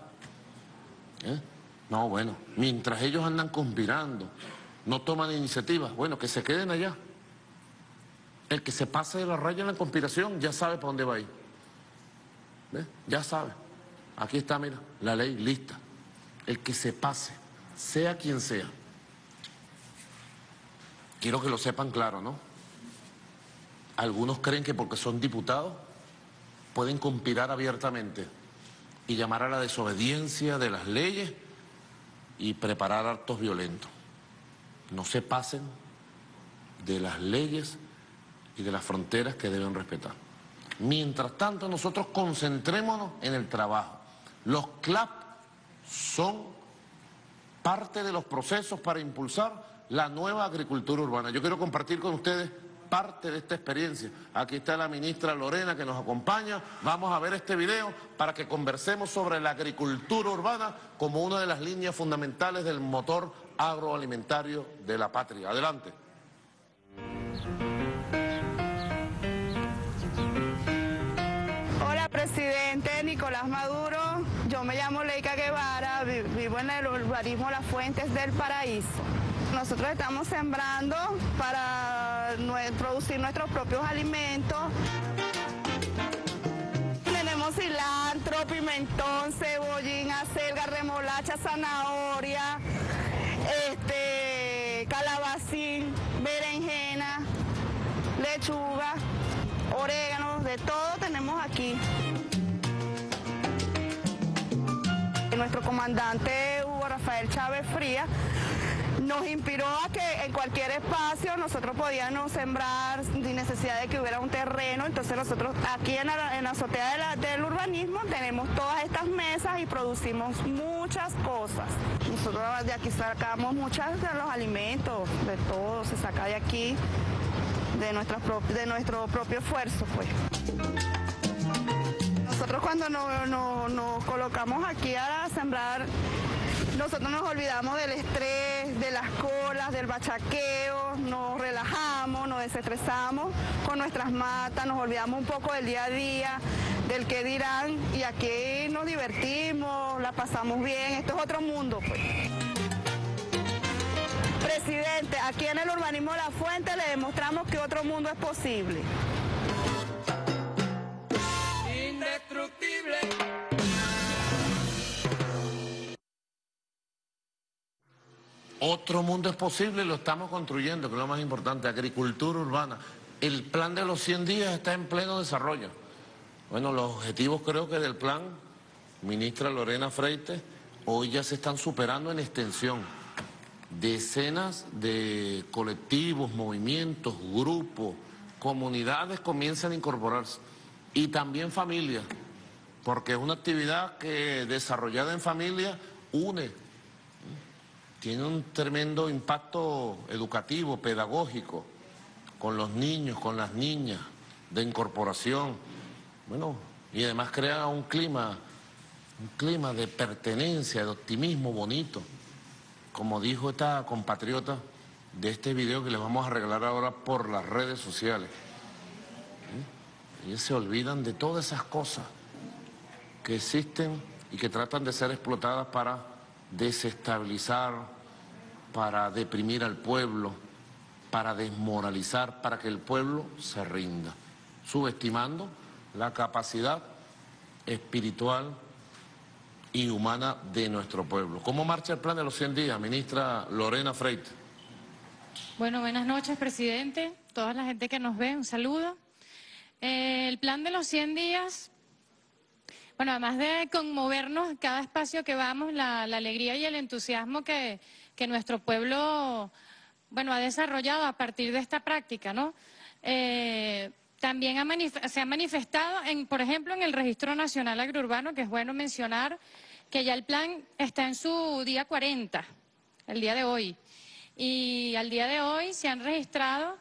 No, bueno, mientras ellos andan conspirando, no toman iniciativas, bueno, que se queden allá. El que se pase de la raya en la conspiración ya sabe para dónde va a ir. ¿Ves? Ya sabe. Aquí está, mira, la ley lista. El que se pase, sea quien sea. Quiero que lo sepan claro, ¿no? Algunos creen que porque son diputados pueden conspirar abiertamente y llamar a la desobediencia de las leyes y preparar actos violentos. No se pasen de las leyes y de las fronteras que deben respetar. Mientras tanto, nosotros concentrémonos en el trabajo. Los CLAP son parte de los procesos para impulsar la nueva agricultura urbana. Yo quiero compartir con ustedes parte de esta experiencia. Aquí está la ministra Lorena que nos acompaña. Vamos a ver este video para que conversemos sobre la agricultura urbana como una de las líneas fundamentales del motor agroalimentario de la patria. Adelante. Hola, presidente Nicolás Maduro. Yo me llamo Leica Guevara, vivo en el urbanismo Las Fuentes del Paraíso. Nosotros estamos sembrando para producir nuestros propios alimentos. Tenemos cilantro, pimentón, cebollín, acelga, remolacha, zanahoria, calabacín, berenjena, lechuga, orégano, de todo tenemos aquí. Nuestro comandante Hugo Rafael Chávez Frías nos inspiró a que en cualquier espacio nosotros podíamos sembrar sin necesidad de que hubiera un terreno. Entonces nosotros aquí en la azotea del urbanismo tenemos todas estas mesas y producimos muchas cosas. Nosotros de aquí sacamos muchos de los alimentos, de todo se saca de aquí, de nuestro propio esfuerzo, pues. Nosotros cuando nos colocamos aquí a sembrar, nosotros nos olvidamos del estrés, de las colas, del bachaqueo, nos relajamos, nos desestresamos con nuestras matas, nos olvidamos un poco del día a día, del qué dirán, y aquí nos divertimos, la pasamos bien, esto es otro mundo, pues. Presidente, aquí en el urbanismo La Fuente le demostramos que otro mundo es posible. Indestructible. Otro mundo es posible y lo estamos construyendo, que es lo más importante, agricultura urbana. El plan de los 100 días está en pleno desarrollo. Bueno, los objetivos creo que del plan, ministra Lorena Freite, hoy ya se están superando en extensión. Decenas de colectivos, movimientos, grupos, comunidades comienzan a incorporarse. Y también familias, porque es una actividad que desarrollada en familia une. Tiene un tremendo impacto educativo, pedagógico, con los niños, con las niñas, de incorporación. Bueno, y además crea un clima de pertenencia, de optimismo bonito. Como dijo esta compatriota de este video que les vamos a regalar ahora por las redes sociales. Ellos se olvidan de todas esas cosas que existen y que tratan de ser explotadas para desestabilizar, para deprimir al pueblo, para desmoralizar, para que el pueblo se rinda, subestimando la capacidad espiritual y humana de nuestro pueblo. ¿Cómo marcha el plan de los 100 días, ministra Lorena Freite? Bueno, buenas noches, presidente, toda la gente que nos ve, un saludo. El plan de los 100 días, bueno, además de conmovernos cada espacio que vamos, la alegría y el entusiasmo que nuestro pueblo, bueno, ha desarrollado a partir de esta práctica, ¿no? También se ha manifestado, por ejemplo, en el Registro Nacional Agrourbano, que es bueno mencionar que ya el plan está en su día 40, el día de hoy. Y al día de hoy se han registrado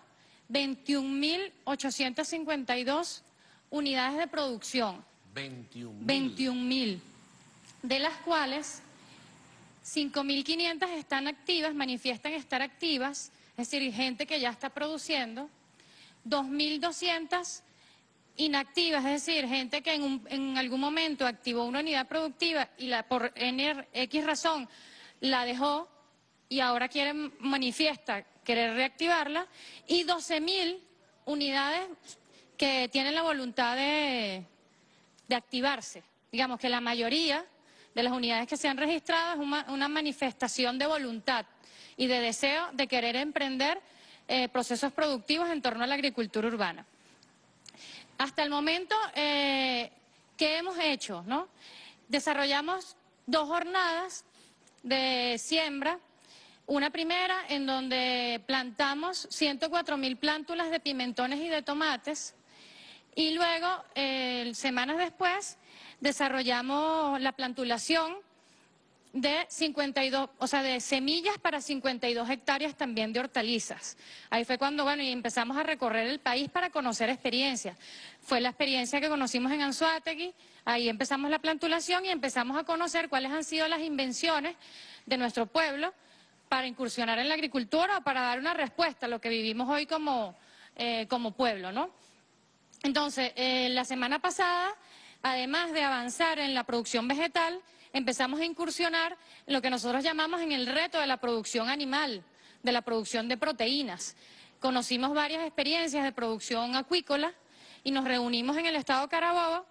21.852 unidades de producción. 21.000. De las cuales 5.500 están activas, manifiestan estar activas, es decir, gente que ya está produciendo. 2.200 inactivas, es decir, gente que en algún momento activó una unidad productiva y por X razón la dejó y ahora manifiesta querer reactivarla, y 12.000 unidades que tienen la voluntad de activarse. Digamos que la mayoría de las unidades que se han registrado es una manifestación de voluntad y de deseo de querer emprender procesos productivos en torno a la agricultura urbana. Hasta el momento, ¿qué hemos hecho, no? Desarrollamos 2 jornadas de siembra. Una primera en donde plantamos 104.000 plántulas de pimentones y de tomates, y luego, semanas después, desarrollamos la plantulación de 52, o sea, de semillas para 52 hectáreas también de hortalizas. Ahí fue cuando, bueno, y empezamos a recorrer el país para conocer experiencias. Fue la experiencia que conocimos en Anzoátegui, ahí empezamos la plantulación y empezamos a conocer cuáles han sido las invenciones de nuestro pueblo para incursionar en la agricultura o para dar una respuesta a lo que vivimos hoy como pueblo, ¿no? Entonces, la semana pasada, además de avanzar en la producción vegetal, empezamos a incursionar en lo que nosotros llamamos en el reto de la producción animal, de la producción de proteínas. Conocimos varias experiencias de producción acuícola y nos reunimos en el estado Carabobo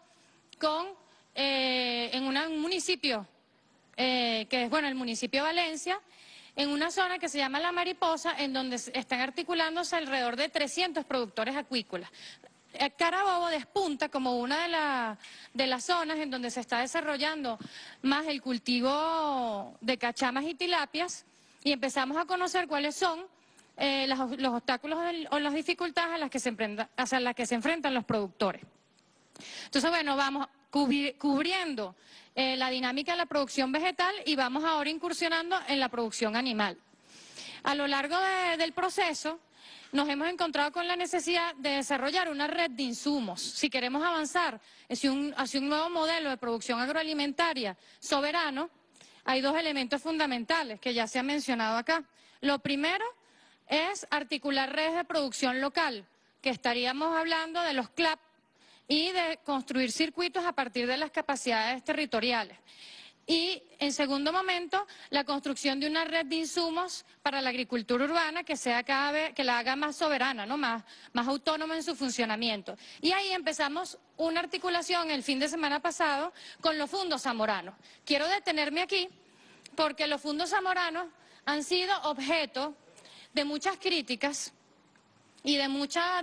en un municipio, que es, bueno, el municipio de Valencia, en una zona que se llama La Mariposa, en donde están articulándose alrededor de 300 productores acuícolas. Carabobo despunta como una de las zonas en donde se está desarrollando más el cultivo de cachamas y tilapias, y empezamos a conocer cuáles son los obstáculos o las dificultades a las que se enfrentan los productores. Entonces, bueno, vamos cubriendo la dinámica de la producción vegetal y vamos ahora incursionando en la producción animal. A lo largo del proceso nos hemos encontrado con la necesidad de desarrollar una red de insumos. Si queremos avanzar hacia un nuevo modelo de producción agroalimentaria soberano, hay 2 elementos fundamentales que ya se han mencionado acá. Lo primero es articular redes de producción local, que estaríamos hablando de los CLAP, y de construir circuitos a partir de las capacidades territoriales. Y, en segundo momento, la construcción de una red de insumos para la agricultura urbana que la haga más soberana, ¿no? más autónoma en su funcionamiento. Y ahí empezamos una articulación el fin de semana pasado con los fondos zamoranos. Quiero detenerme aquí porque los fondos zamoranos han sido objeto de muchas críticas y de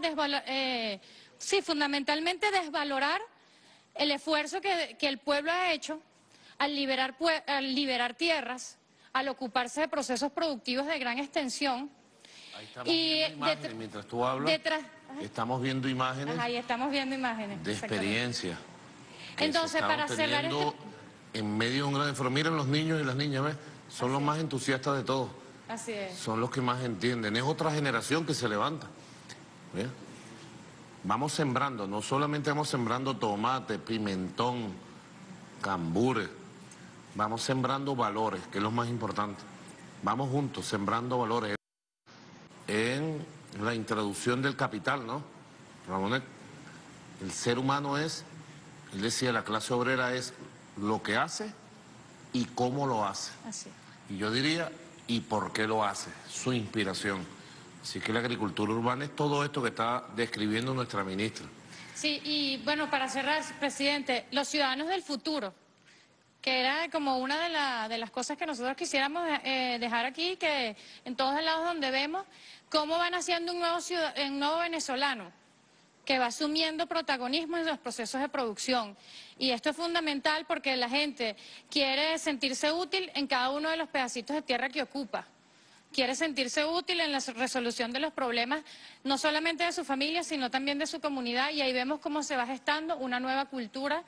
fundamentalmente desvalorar el esfuerzo que el pueblo ha hecho al liberar tierras, al ocuparse de procesos productivos de gran extensión. Ahí estamos viendo imágenes, mientras tú hablas, estamos viendo imágenes. Ahí estamos viendo imágenes. De experiencia. Entonces, para cerrar en medio de un gran esfuerzo, miren los niños y las niñas, ¿ves? Son los más entusiastas de todos. Así es. Son los que más entienden. Es otra generación que se levanta. ¿Ves? Vamos sembrando, no solamente vamos sembrando tomate, pimentón, cambures, vamos sembrando valores, que es lo más importante. Vamos juntos sembrando valores. En la introducción del capital, ¿no? Ramonet, el ser humano es, él decía, la clase obrera es lo que hace y cómo lo hace. Así. Y yo diría, ¿y por qué lo hace? Su inspiración. Así que la agricultura urbana es todo esto que está describiendo nuestra ministra. Sí, y bueno, para cerrar, presidente, los ciudadanos del futuro, que era como una de las cosas que nosotros quisiéramos dejar aquí, que en todos lados donde vemos cómo van haciendo un nuevo venezolano, que va asumiendo protagonismo en los procesos de producción. Y esto es fundamental porque la gente quiere sentirse útil en cada uno de los pedacitos de tierra que ocupa. quiere sentirse útil en la resolución de los problemas, no solamente de su familia, sino también de su comunidad, y ahí vemos cómo se va gestando una nueva cultura,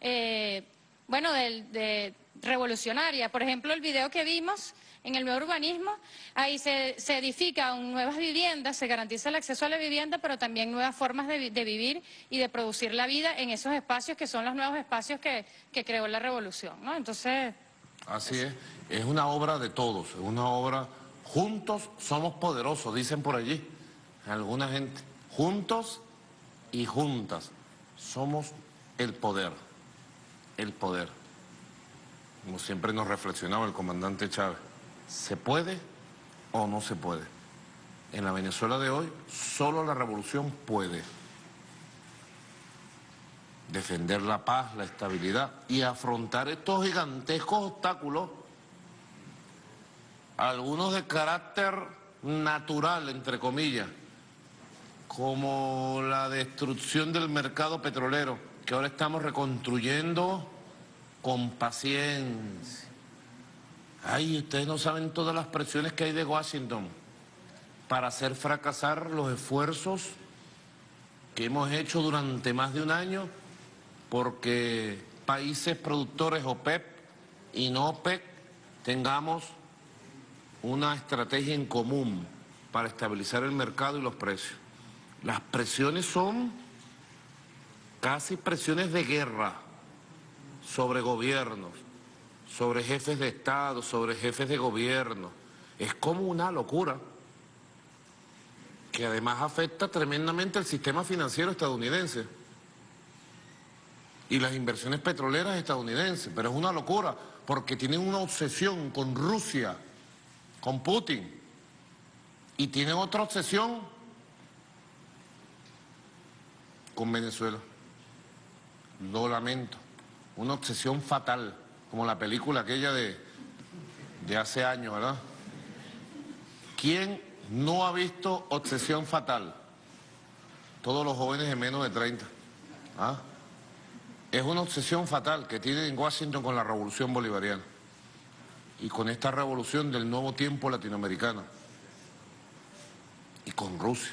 revolucionaria. Por ejemplo, el video que vimos en el nuevo urbanismo, ahí se edifican nuevas viviendas, se garantiza el acceso a la vivienda, pero también nuevas formas de vivir y de producir la vida en esos espacios que son los nuevos espacios que creó la revolución, ¿no? Entonces... Así es una obra de todos, es una obra, juntos somos poderosos, dicen por allí, alguna gente, juntos y juntas somos el poder, como siempre nos reflexionaba el comandante Chávez, ¿se puede o no se puede? En la Venezuela de hoy, solo la revolución puede defender la paz, la estabilidad y afrontar estos gigantescos obstáculos, algunos de carácter natural, entre comillas, como la destrucción del mercado petrolero, que ahora estamos reconstruyendo con paciencia. Ay, ustedes no saben todas las presiones que hay de Washington para hacer fracasar los esfuerzos que hemos hecho durante más de un año porque países productores OPEP y no OPEC tengamos una estrategia en común para estabilizar el mercado y los precios. Las presiones son casi presiones de guerra sobre gobiernos, sobre jefes de Estado, sobre jefes de gobierno. Es como una locura que además afecta tremendamente el sistema financiero estadounidense y las inversiones petroleras estadounidenses, pero es una locura porque tienen una obsesión con Rusia, con Putin, y tienen otra obsesión con Venezuela. Lo lamento, una obsesión fatal, como la película aquella de hace años, ¿verdad? ¿Quién no ha visto Obsesión Fatal? Todos los jóvenes de menos de 30. ¿Ah? Es una obsesión fatal que tienen en Washington con la revolución bolivariana y con esta revolución del nuevo tiempo latinoamericano y con Rusia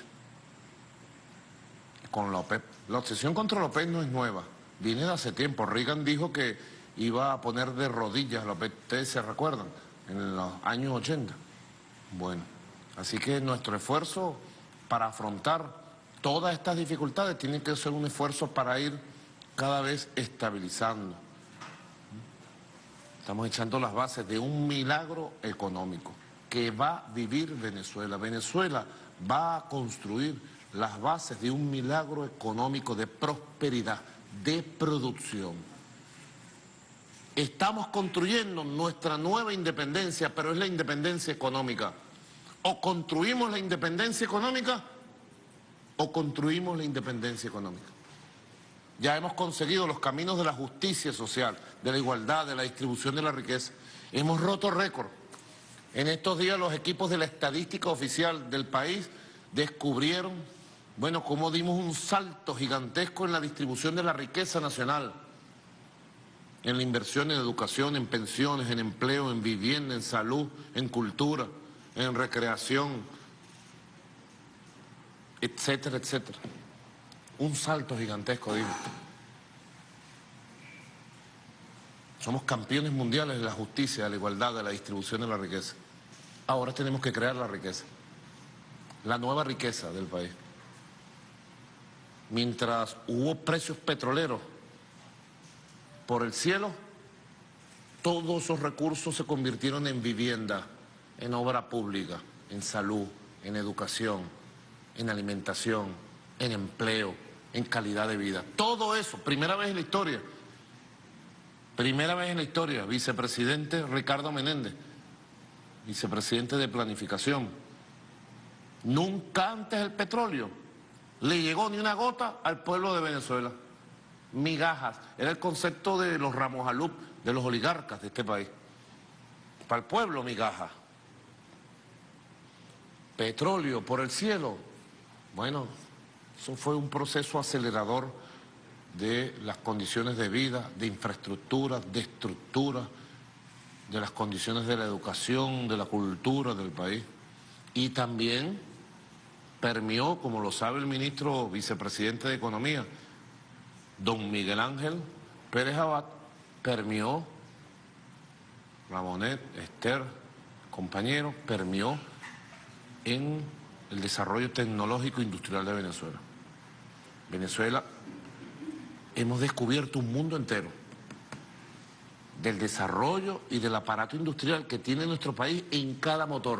y con la OPEP. La obsesión contra la OPEP no es nueva, viene de hace tiempo. Reagan dijo que iba a poner de rodillas a la OPEP, ¿ustedes se recuerdan? En los años 80. Bueno, así que nuestro esfuerzo para afrontar todas estas dificultades tiene que ser un esfuerzo para ir cada vez estabilizando. Estamos echando las bases de un milagro económico que va a vivir Venezuela. Venezuela va a construir las bases de un milagro económico de prosperidad, de producción. Estamos construyendo nuestra nueva independencia, pero es la independencia económica. O construimos la independencia económica o construimos la independencia económica. Ya hemos conseguido los caminos de la justicia social, de la igualdad, de la distribución de la riqueza. Hemos roto récord. En estos días los equipos de la estadística oficial del país descubrieron, bueno, cómo dimos un salto gigantesco en la distribución de la riqueza nacional, en la inversión en educación, en pensiones, en empleo, en vivienda, en salud, en cultura, en recreación, etcétera, etcétera. Un salto gigantesco, digo. Somos campeones mundiales de la justicia, de la igualdad, de la distribución de la riqueza. Ahora tenemos que crear la riqueza, la nueva riqueza del país. Mientras hubo precios petroleros por el cielo, todos esos recursos se convirtieron en vivienda, en obra pública, en salud, en educación, en alimentación, en empleo, en calidad de vida. Todo eso, primera vez en la historia, vicepresidente Ricardo Menéndez, vicepresidente de Planificación. Nunca antes el petróleo le llegó ni una gota al pueblo de Venezuela. Migajas, era el concepto de los Ramos Alup, de los oligarcas de este país. Para el pueblo, migajas. Petróleo por el cielo. Bueno, eso fue un proceso acelerador de las condiciones de vida, de infraestructura, de estructura, de las condiciones de la educación, de la cultura del país. Y también permeó, como lo sabe el ministro vicepresidente de Economía, don Miguel Ángel Pérez Abad, permeó, Ramonet, Esther, compañero, permeó en el desarrollo tecnológico e industrial de Venezuela. Venezuela, hemos descubierto un mundo entero del desarrollo y del aparato industrial que tiene nuestro país en cada motor.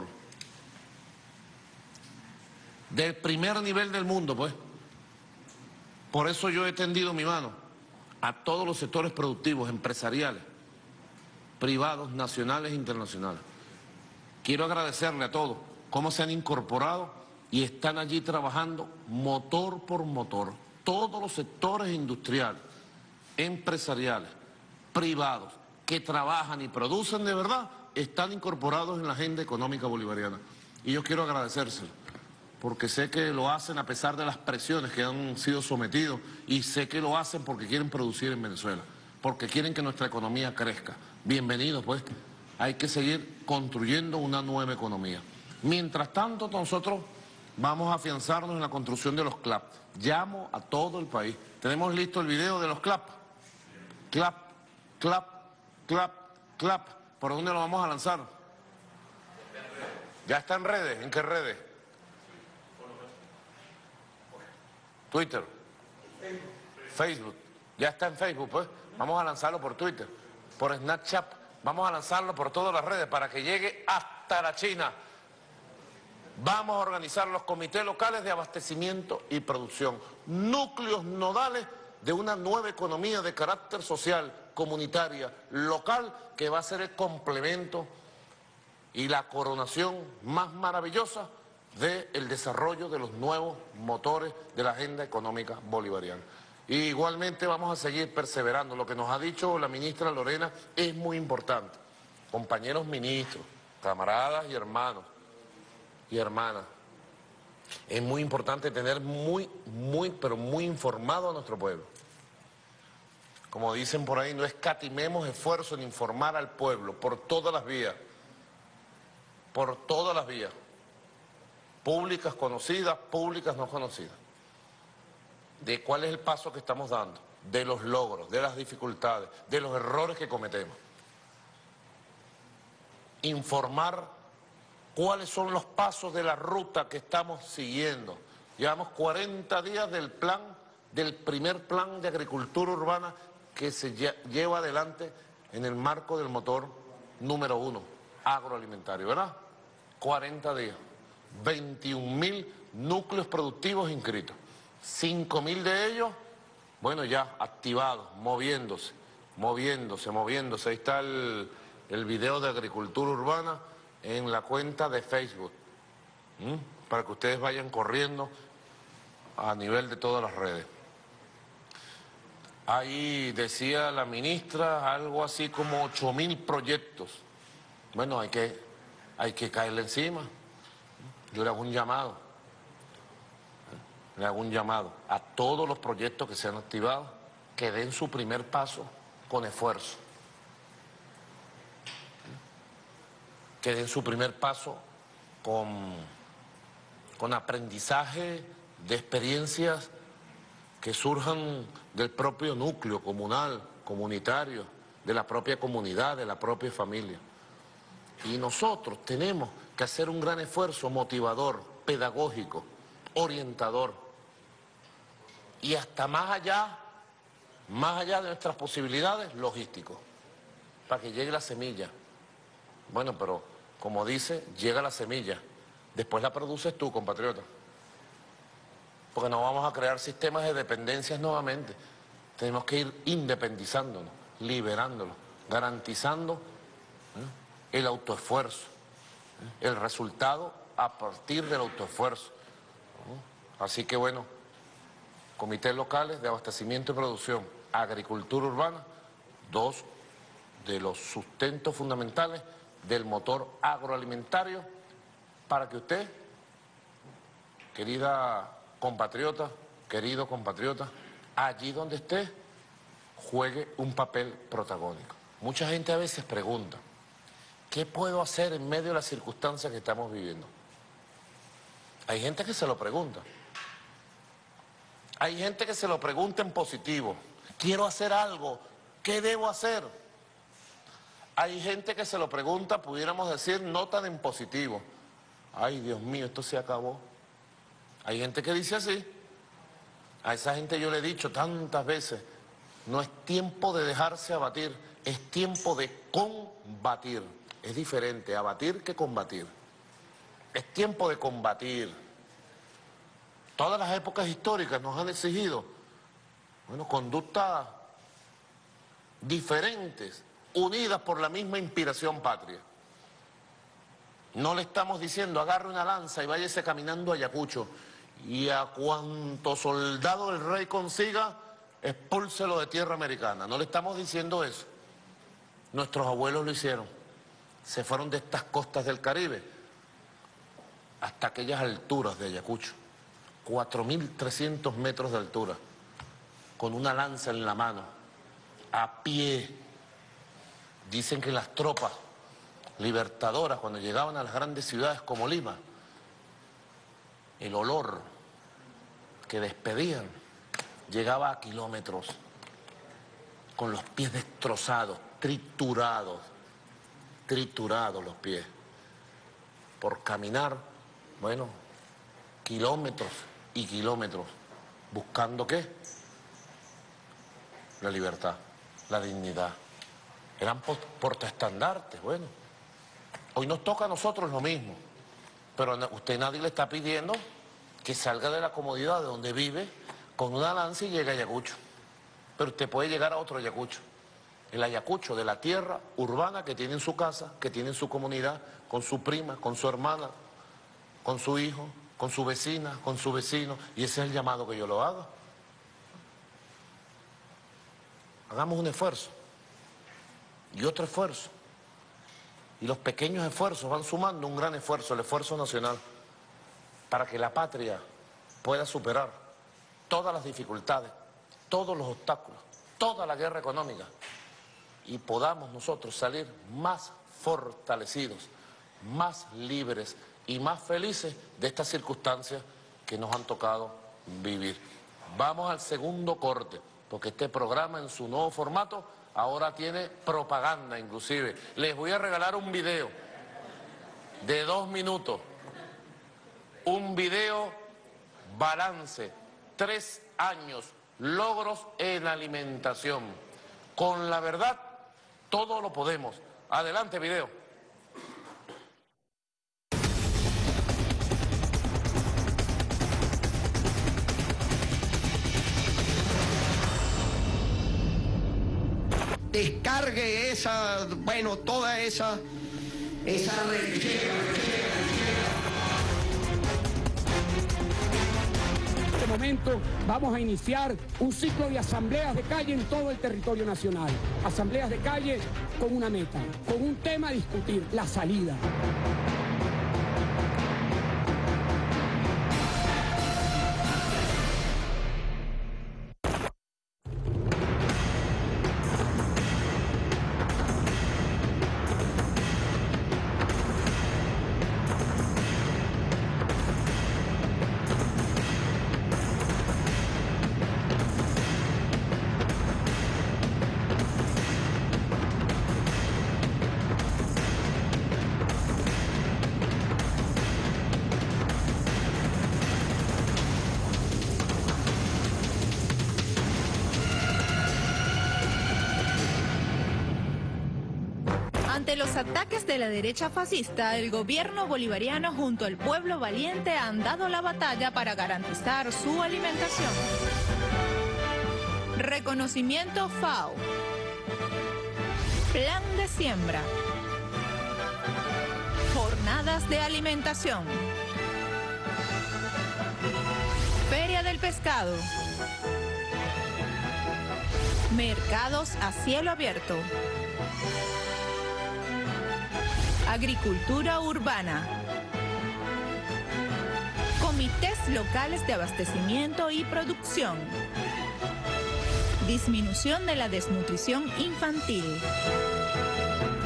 Del primer nivel del mundo, pues. Por eso yo he tendido mi mano a todos los sectores productivos, empresariales, privados, nacionales e internacionales. Quiero agradecerle a todos cómo se han incorporado y están allí trabajando motor por motor. Todos los sectores industriales, empresariales, privados, que trabajan y producen de verdad, están incorporados en la agenda económica bolivariana. Y yo quiero agradecérselo, porque sé que lo hacen a pesar de las presiones que han sido sometidos, y sé que lo hacen porque quieren producir en Venezuela, porque quieren que nuestra economía crezca. Bienvenidos, pues. Hay que seguir construyendo una nueva economía. Mientras tanto, nosotros vamos a afianzarnos en la construcción de los CLAP. Llamo a todo el país. ¿Tenemos listo el video de los CLAP? CLAP, CLAP, CLAP, CLAP. ¿Por dónde lo vamos a lanzar? ¿Ya está en redes? ¿En qué redes? Twitter. Facebook. Ya está en Facebook, pues. Vamos a lanzarlo por Twitter, por Snapchat. Vamos a lanzarlo por todas las redes para que llegue hasta la China. Vamos a organizar los comités locales de abastecimiento y producción, núcleos nodales de una nueva economía de carácter social, comunitaria, local, que va a ser el complemento y la coronación más maravillosa del desarrollo de los nuevos motores de la agenda económica bolivariana. Y igualmente vamos a seguir perseverando. Lo que nos ha dicho la ministra Lorena es muy importante. Compañeros ministros, camaradas y hermanos y hermanas, es muy importante tener pero muy informado a nuestro pueblo. Como dicen por ahí, no escatimemos esfuerzo en informar al pueblo por todas las vías, públicas conocidas, públicas no conocidas, de cuál es el paso que estamos dando, de los logros, de las dificultades, de los errores que cometemos. Informar cuáles son los pasos de la ruta que estamos siguiendo. Llevamos 40 días del primer plan de agricultura urbana que se lleva adelante en el marco del motor número 1, agroalimentario, ¿verdad? 40 días, 21.000 núcleos productivos inscritos, 5.000 de ellos, bueno, ya activados, moviéndose. Ahí está el video de agricultura urbana en la cuenta de Facebook, para que ustedes vayan corriendo a nivel de todas las redes. Ahí decía la ministra algo así como 8.000 proyectos. Bueno, hay que caerle encima. Yo le hago un llamado. A todos los proyectos que se han activado, que den su primer paso con esfuerzo. Que den su primer paso con aprendizaje de experiencias que surjan del propio núcleo comunal, comunitario, de la propia comunidad, de la propia familia. Y nosotros tenemos que hacer un gran esfuerzo motivador, pedagógico, orientador, y hasta más allá de nuestras posibilidades, logístico, para que llegue la semilla. Bueno, pero como dice, llega la semilla, después la produces tú, compatriota. Porque no vamos a crear sistemas de dependencias nuevamente. Tenemos que ir independizándonos, liberándonos, garantizando el autoesfuerzo, el resultado a partir del autoesfuerzo. Así que bueno, comités locales de abastecimiento y producción, agricultura urbana, dos de los sustentos fundamentales del motor agroalimentario, para que usted, querida compatriota, querido compatriota, allí donde esté, juegue un papel protagónico. Mucha gente a veces pregunta, ¿qué puedo hacer en medio de las circunstancias que estamos viviendo? Hay gente que se lo pregunta. Hay gente que se lo pregunta en positivo. Quiero hacer algo, ¿qué debo hacer? Hay gente que se lo pregunta, pudiéramos decir, no tan en positivo. Ay, Dios mío, esto se acabó. Hay gente que dice así. A esa gente yo le he dicho tantas veces, no es tiempo de dejarse abatir, es tiempo de combatir. Es diferente abatir que combatir. Es tiempo de combatir. Todas las épocas históricas nos han exigido, bueno, conductas diferentes, unidas por la misma inspiración patria. No le estamos diciendo, agarre una lanza y váyase caminando a Ayacucho, y a cuanto soldado el rey consiga, expúlselo de tierra americana. No le estamos diciendo eso. Nuestros abuelos lo hicieron. Se fueron de estas costas del Caribe hasta aquellas alturas de Ayacucho. 4.300 metros de altura, con una lanza en la mano, a pie. Dicen que las tropas libertadoras, cuando llegaban a las grandes ciudades como Lima, el olor que despedían llegaba a kilómetros, con los pies destrozados, triturados los pies, por caminar, bueno, kilómetros y kilómetros, buscando ¿qué? La libertad, la dignidad. Eran portaestandartes, bueno. Hoy nos toca a nosotros lo mismo, pero a usted nadie le está pidiendo que salga de la comodidad de donde vive con una lanza y llegue a Ayacucho. Pero usted puede llegar a otro Ayacucho. El Ayacucho de la tierra urbana que tiene en su casa, que tiene en su comunidad, con su prima, con su hermana, con su hijo, con su vecina, con su vecino, y ese es el llamado que yo lo hago. Hagamos un esfuerzo y otro esfuerzo, y los pequeños esfuerzos van sumando un gran esfuerzo, el esfuerzo nacional, para que la patria pueda superar todas las dificultades, todos los obstáculos, toda la guerra económica, y podamos nosotros salir más fortalecidos, más libres y más felices de estas circunstancias que nos han tocado vivir. Vamos al segundo corte, porque este programa en su nuevo formato ahora tiene propaganda inclusive. Les voy a regalar un video de 2 minutos, un video balance, 3 años, logros en alimentación. Con la verdad, todo lo podemos. Adelante, video. Descargue esa, bueno, toda esa rechera. En este momento vamos a iniciar un ciclo de asambleas de calle en todo el territorio nacional. Asambleas de calle con una meta, con un tema a discutir, la salida. Ante los ataques de la derecha fascista, el gobierno bolivariano junto al pueblo valiente han dado la batalla para garantizar su alimentación. Reconocimiento FAO. Plan de siembra. Jornadas de alimentación. Feria del pescado. Mercados a cielo abierto. Agricultura urbana. Comités locales de abastecimiento y producción. Disminución de la desnutrición infantil.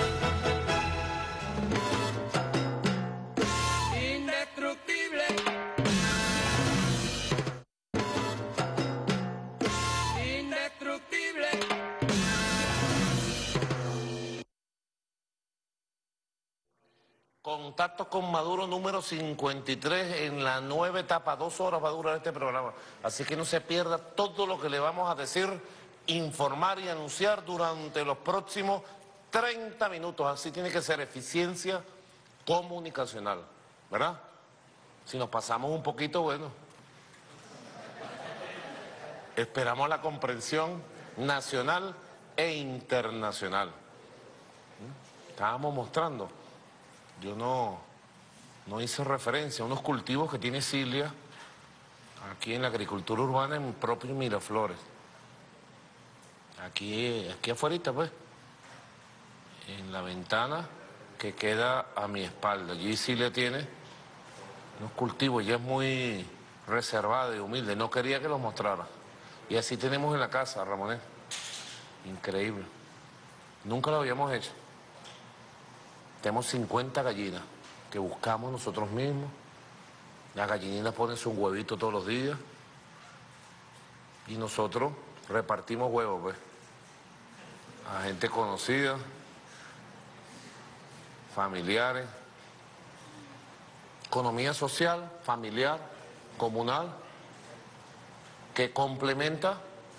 Indestructible. Contacto con Maduro número 53 en la nueva etapa. 2 horas va a durar este programa. Así que no se pierda todo lo que le vamos a decir, informar y anunciar durante los próximos 30 minutos. Así tiene que ser eficiencia comunicacional, ¿verdad? Si nos pasamos un poquito, bueno, esperamos la comprensión nacional e internacional. Estábamos mostrando, yo no hice referencia a unos cultivos que tiene Cilia aquí en la agricultura urbana en propio Miraflores. Aquí afuera, pues, en la ventana que queda a mi espalda. Allí Cilia tiene unos cultivos, ella es muy reservada y humilde, no quería que los mostrara. Y así tenemos en la casa, Ramonet. Increíble. Nunca lo habíamos hecho. Tenemos 50 gallinas que buscamos nosotros mismos. Las gallinitas ponen su huevito todos los días. Y nosotros repartimos huevos, pues, a gente conocida, familiares, economía social, familiar, comunal, que complementa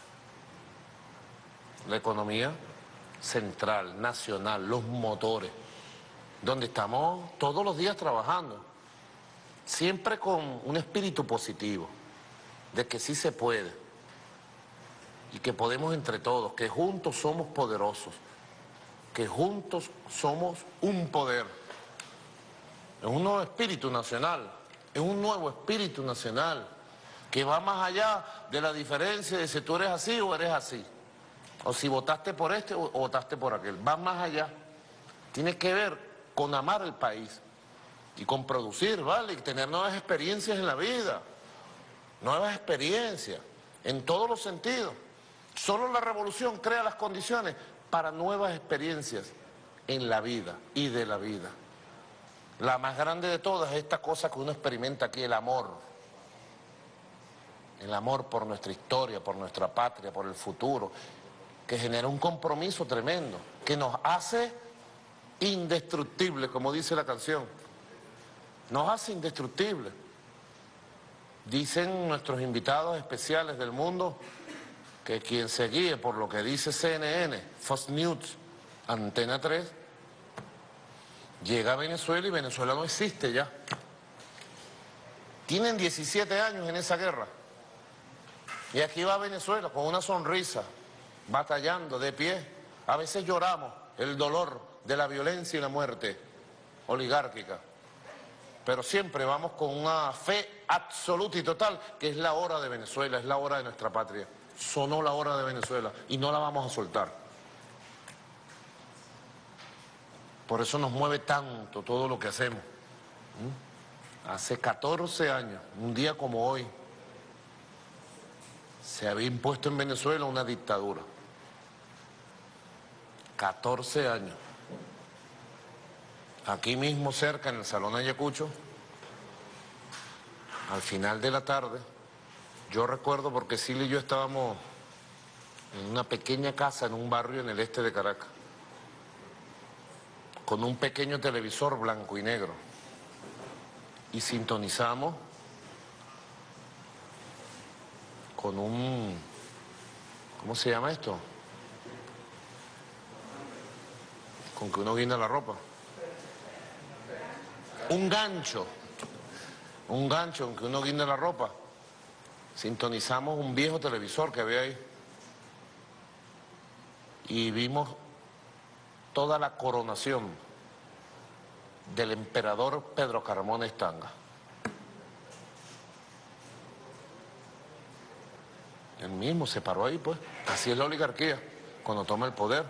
la economía central, nacional, los motores, donde estamos todos los días trabajando, siempre con un espíritu positivo, de que sí se puede, y que podemos entre todos, que juntos somos poderosos, que juntos somos un poder. Es un nuevo espíritu nacional, es un nuevo espíritu nacional, que va más allá de la diferencia de si tú eres así o eres así, o si votaste por este o votaste por aquel, va más allá. Tiene que ver con amar el país y con producir, ¿vale? Y tener nuevas experiencias en la vida, nuevas experiencias, en todos los sentidos. Solo la revolución crea las condiciones para nuevas experiencias en la vida y de la vida. La más grande de todas es esta cosa que uno experimenta aquí, el amor. El amor por nuestra historia, por nuestra patria, por el futuro, que genera un compromiso tremendo, que nos hace indestructibles, como dice la canción. Nos hace indestructibles. Dicen nuestros invitados especiales del mundo que quien se guíe por lo que dice CNN, Fox News, Antena 3, llega a Venezuela y Venezuela no existe ya. Tienen 17 años en esa guerra. Y aquí va Venezuela con una sonrisa, batallando de pie. A veces lloramos el dolor de la violencia y la muerte oligárquica. Pero siempre vamos con una fe absoluta y total, que es la hora de Venezuela, es la hora de nuestra patria. Sonó la hora de Venezuela y no la vamos a soltar. Por eso nos mueve tanto todo lo que hacemos. Hace 14 años, un día como hoy, se había impuesto en Venezuela una dictadura. 14 años. Aquí mismo cerca, en el Salón Ayacucho, al final de la tarde, yo recuerdo porque Silvia y yo estábamos en una pequeña casa en un barrio en el este de Caracas, con un pequeño televisor blanco y negro, y sintonizamos con un, ¿cómo se llama esto? Con que uno guinda la ropa. Un gancho con que uno guinda la ropa. Sintonizamos un viejo televisor que había ahí y vimos toda la coronación del emperador Pedro Carmona Estanga. Él mismo se paró ahí, pues. Así es la oligarquía. Cuando toma el poder,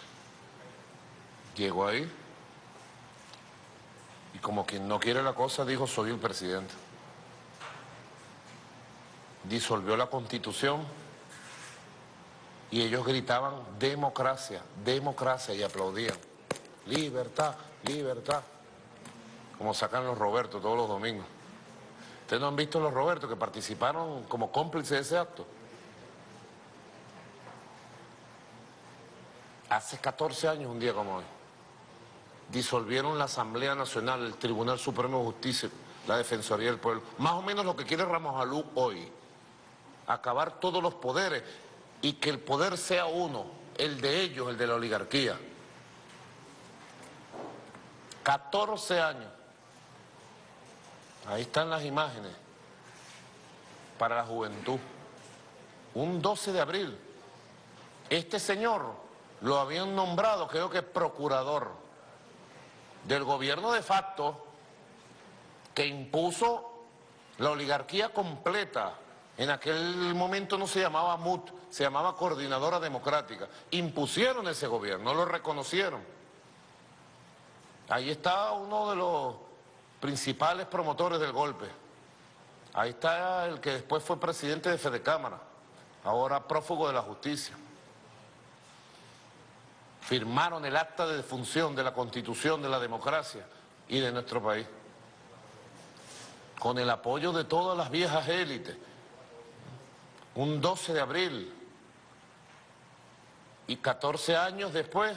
llegó ahí y como quien no quiere la cosa, dijo: soy el presidente. Disolvió la Constitución y ellos gritaban: democracia, democracia, y aplaudían: libertad, libertad. Como sacan los Robertos todos los domingos. ¿Ustedes no han visto los Robertos que participaron como cómplices de ese acto? Hace 14 años, un día como hoy, disolvieron la Asamblea Nacional, el Tribunal Supremo de Justicia, la Defensoría del Pueblo. Más o menos lo que quiere Ramos Alú hoy. Acabar todos los poderes y que el poder sea uno, el de ellos, el de la oligarquía. 14 años. Ahí están las imágenes para la juventud. Un 12 de abril. Este señor lo habían nombrado, creo que procurador del gobierno de facto que impuso la oligarquía completa. En aquel momento no se llamaba MUT, se llamaba Coordinadora Democrática. Impusieron ese gobierno, lo reconocieron. Ahí está uno de los principales promotores del golpe. Ahí está el que después fue presidente de Fedecámara, ahora prófugo de la justicia. Firmaron el acta de defunción de la Constitución, de la democracia y de nuestro país. Con el apoyo de todas las viejas élites. Un 12 de abril. Y 14 años después,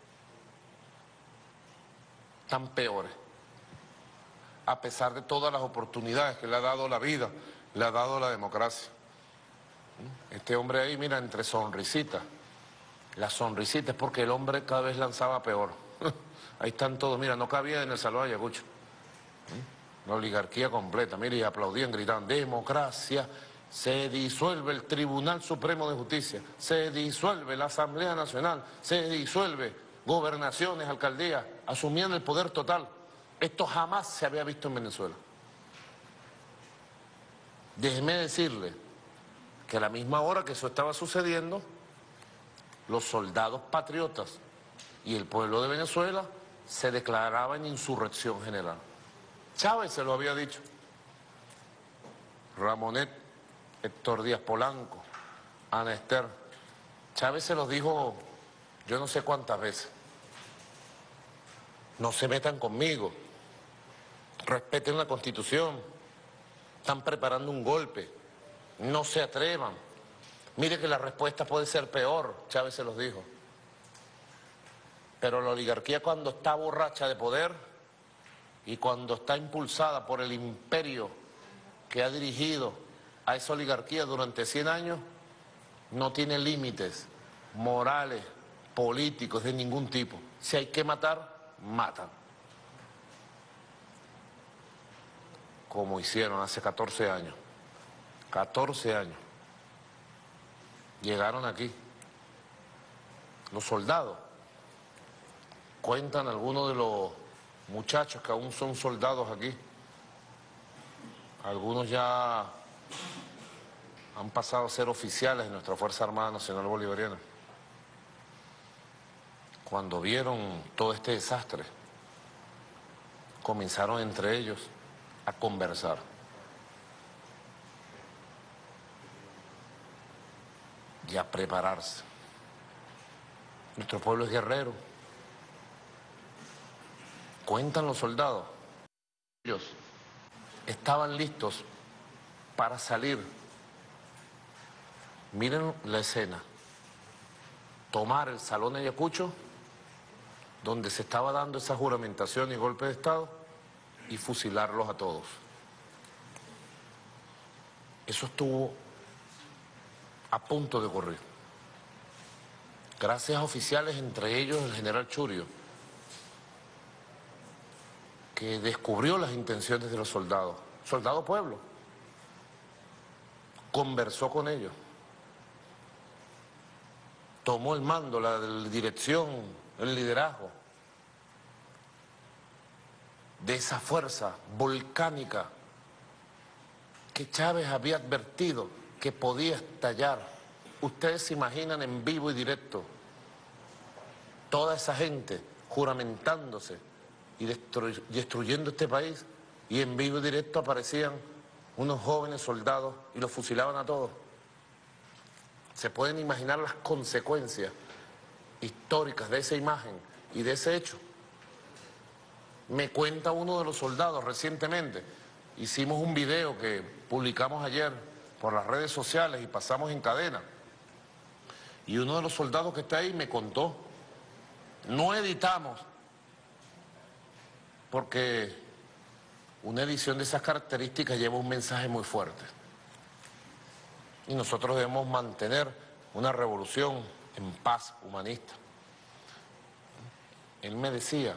están peores. A pesar de todas las oportunidades que le ha dado la vida, le ha dado la democracia. Este hombre ahí, mira, entre sonrisitas. La sonrisita es porque el hombre cada vez lanzaba peor. Ahí están todos, mira, no cabía en el Salón de Ayacucho. La oligarquía completa, mira, y aplaudían, gritaban, democracia, se disuelve el Tribunal Supremo de Justicia, se disuelve la Asamblea Nacional, se disuelve gobernaciones, alcaldías, asumían el poder total. Esto jamás se había visto en Venezuela. Déjeme decirle que a la misma hora que eso estaba sucediendo, los soldados patriotas y el pueblo de Venezuela se declaraban en insurrección general. Chávez se lo había dicho. Ramonet, Héctor Díaz Polanco, Ana Esther. Chávez se los dijo yo no sé cuántas veces. No se metan conmigo. Respeten la Constitución. Están preparando un golpe. No se atrevan. Mire que la respuesta puede ser peor, Chávez se los dijo. Pero la oligarquía cuando está borracha de poder y cuando está impulsada por el imperio que ha dirigido a esa oligarquía durante 100 años, no tiene límites morales, políticos de ningún tipo. Si hay que matar, matan. Como hicieron hace 14 años. 14 años. Llegaron aquí. Los soldados. Cuentan algunos de los muchachos que aún son soldados aquí. Algunos ya han pasado a ser oficiales de nuestra Fuerza Armada Nacional Bolivariana. Cuando vieron todo este desastre, comenzaron entre ellos a conversar. Y a prepararse. Nuestro pueblo es guerrero. Cuentan los soldados. Ellos estaban listos para salir. Miren la escena. Tomar el Salón de Ayacucho, donde se estaba dando esa juramentación y golpe de Estado, y fusilarlos a todos. Eso estuvo a punto de ocurrir. Gracias a oficiales, entre ellos el general Churio, que descubrió las intenciones de los soldados. Soldado pueblo. Conversó con ellos. Tomó el mando, la dirección, el liderazgo de esa fuerza volcánica que Chávez había advertido que podía estallar. Ustedes se imaginan en vivo y directo toda esa gente juramentándose y destruyendo este país, y en vivo y directo aparecían unos jóvenes soldados y los fusilaban a todos. Se pueden imaginar las consecuencias históricas de esa imagen y de ese hecho. Me cuenta uno de los soldados recientemente, hicimos un video que publicamos ayer por las redes sociales y pasamos en cadena, y uno de los soldados que está ahí me contó, no editamos, porque una edición de esas características lleva un mensaje muy fuerte. Y nosotros debemos mantener una revolución en paz humanista. Él me decía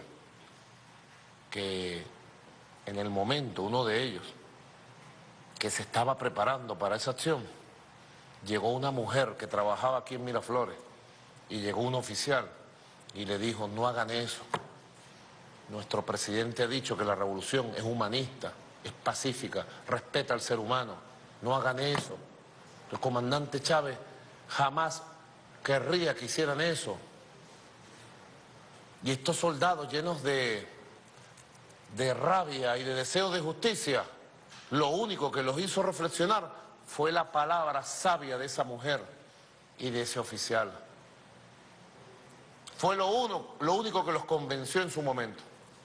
que en el momento, uno de ellos, que se estaba preparando para esa acción, llegó una mujer que trabajaba aquí en Miraflores y llegó un oficial y le dijo: no hagan eso. Nuestro presidente ha dicho que la revolución es humanista, es pacífica, respeta al ser humano. No hagan eso. El comandante Chávez jamás querría que hicieran eso. Y estos soldados llenos de rabia y de deseo de justicia, lo único que los hizo reflexionar fue la palabra sabia de esa mujer y de ese oficial. Fue lo único que los convenció en su momento.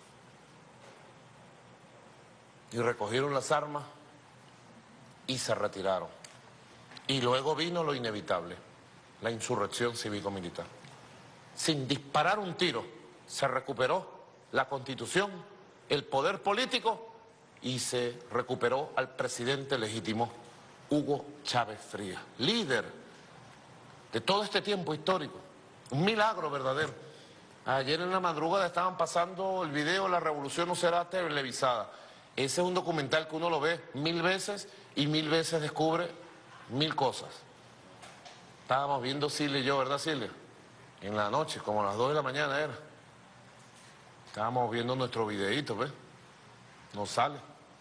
Y recogieron las armas y se retiraron. Y luego vino lo inevitable, la insurrección cívico-militar. Sin disparar un tiro, se recuperó la Constitución, el poder político, y se recuperó al presidente legítimo, Hugo Chávez Frías, líder de todo este tiempo histórico. Un milagro verdadero. Ayer en la madrugada estaban pasando el video "La revolución no será televisada". Ese es un documental que uno lo ve 1000 veces y 1000 veces descubre 1000 cosas. Estábamos viendo Silvia y yo, ¿verdad, Silvia? En la noche, como a las 2 de la mañana era. Estábamos viendo nuestro videíto, ¿ves? Nos sale.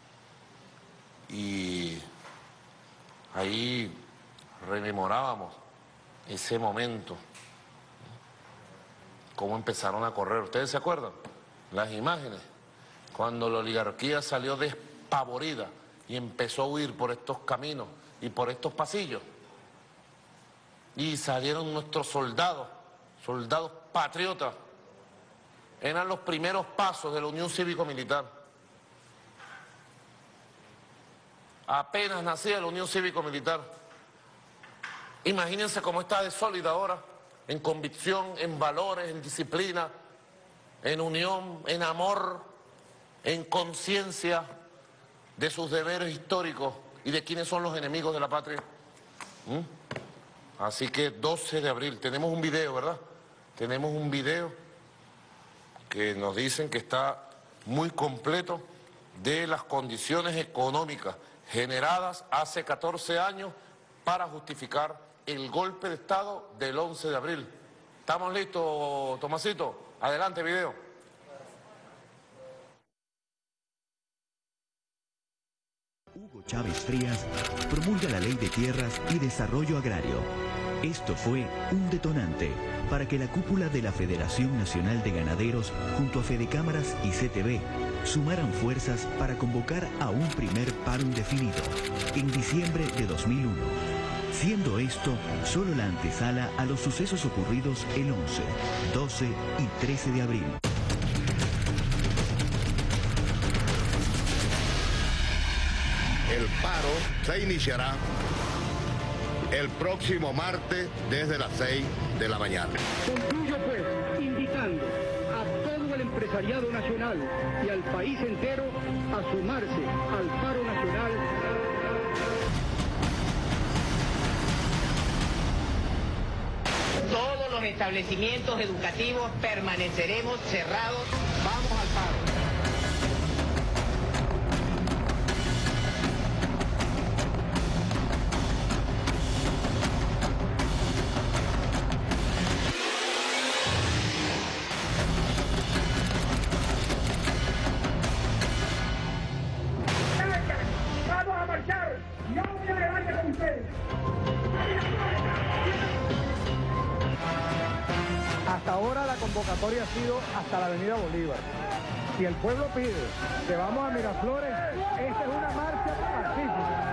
Y ahí rememorábamos ese momento, cómo empezaron a correr. ¿Ustedes se acuerdan? Las imágenes, cuando la oligarquía salió despavorida y empezó a huir por estos caminos y por estos pasillos. Y salieron nuestros soldados, soldados patriotas. Eran los primeros pasos de la Unión Cívico-Militar. Apenas nacía la Unión Cívico-Militar. Imagínense cómo está de sólida ahora, en convicción, en valores, en disciplina, en unión, en amor, en conciencia de sus deberes históricos y de quiénes son los enemigos de la patria. Así que 12 de abril, tenemos un video, ¿verdad? Tenemos un video que nos dicen que está muy completo de las condiciones económicas generadas hace 14 años para justificar el golpe de Estado del 11 de abril. ¿Estamos listos, Tomasito? Adelante, video. Hugo Chávez Frías promulga la Ley de Tierras y Desarrollo Agrario. Esto fue un detonante para que la cúpula de la Federación Nacional de Ganaderos, junto a Fedecámaras y CTV, sumaran fuerzas para convocar a un primer paro indefinido en diciembre de 2001. Siendo esto solo la antesala a los sucesos ocurridos el 11, 12 y 13 de abril. El paro se iniciará el próximo martes desde las 6 de la mañana. Concluyo pues invitando a todo el empresariado nacional y al país entero a sumarse al paro nacional. Todos los establecimientos educativos permaneceremos cerrados. Vamos al paro. Vamos a marchar. No voy a quedarme con ustedes. Hasta ahora la convocatoria ha sido hasta la avenida Bolívar. Si el pueblo pide que vamos a Miraflores, esta es una marcha pacífica.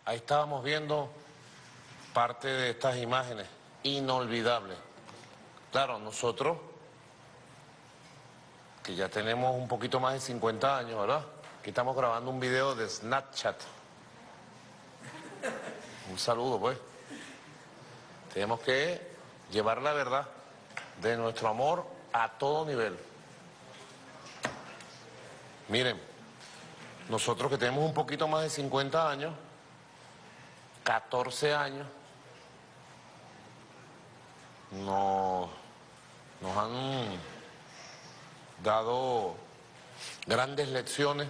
Ahí estábamos viendo parte de estas imágenes inolvidables. Claro, nosotros, que ya tenemos un poquito más de 50 años, ¿verdad? Aquí estamos grabando un video de Snapchat. Un saludo, pues. Tenemos que llevar la verdad de nuestro amor a todo nivel. Miren, nosotros que tenemos un poquito más de 50 años, 14 años, nos han dado grandes lecciones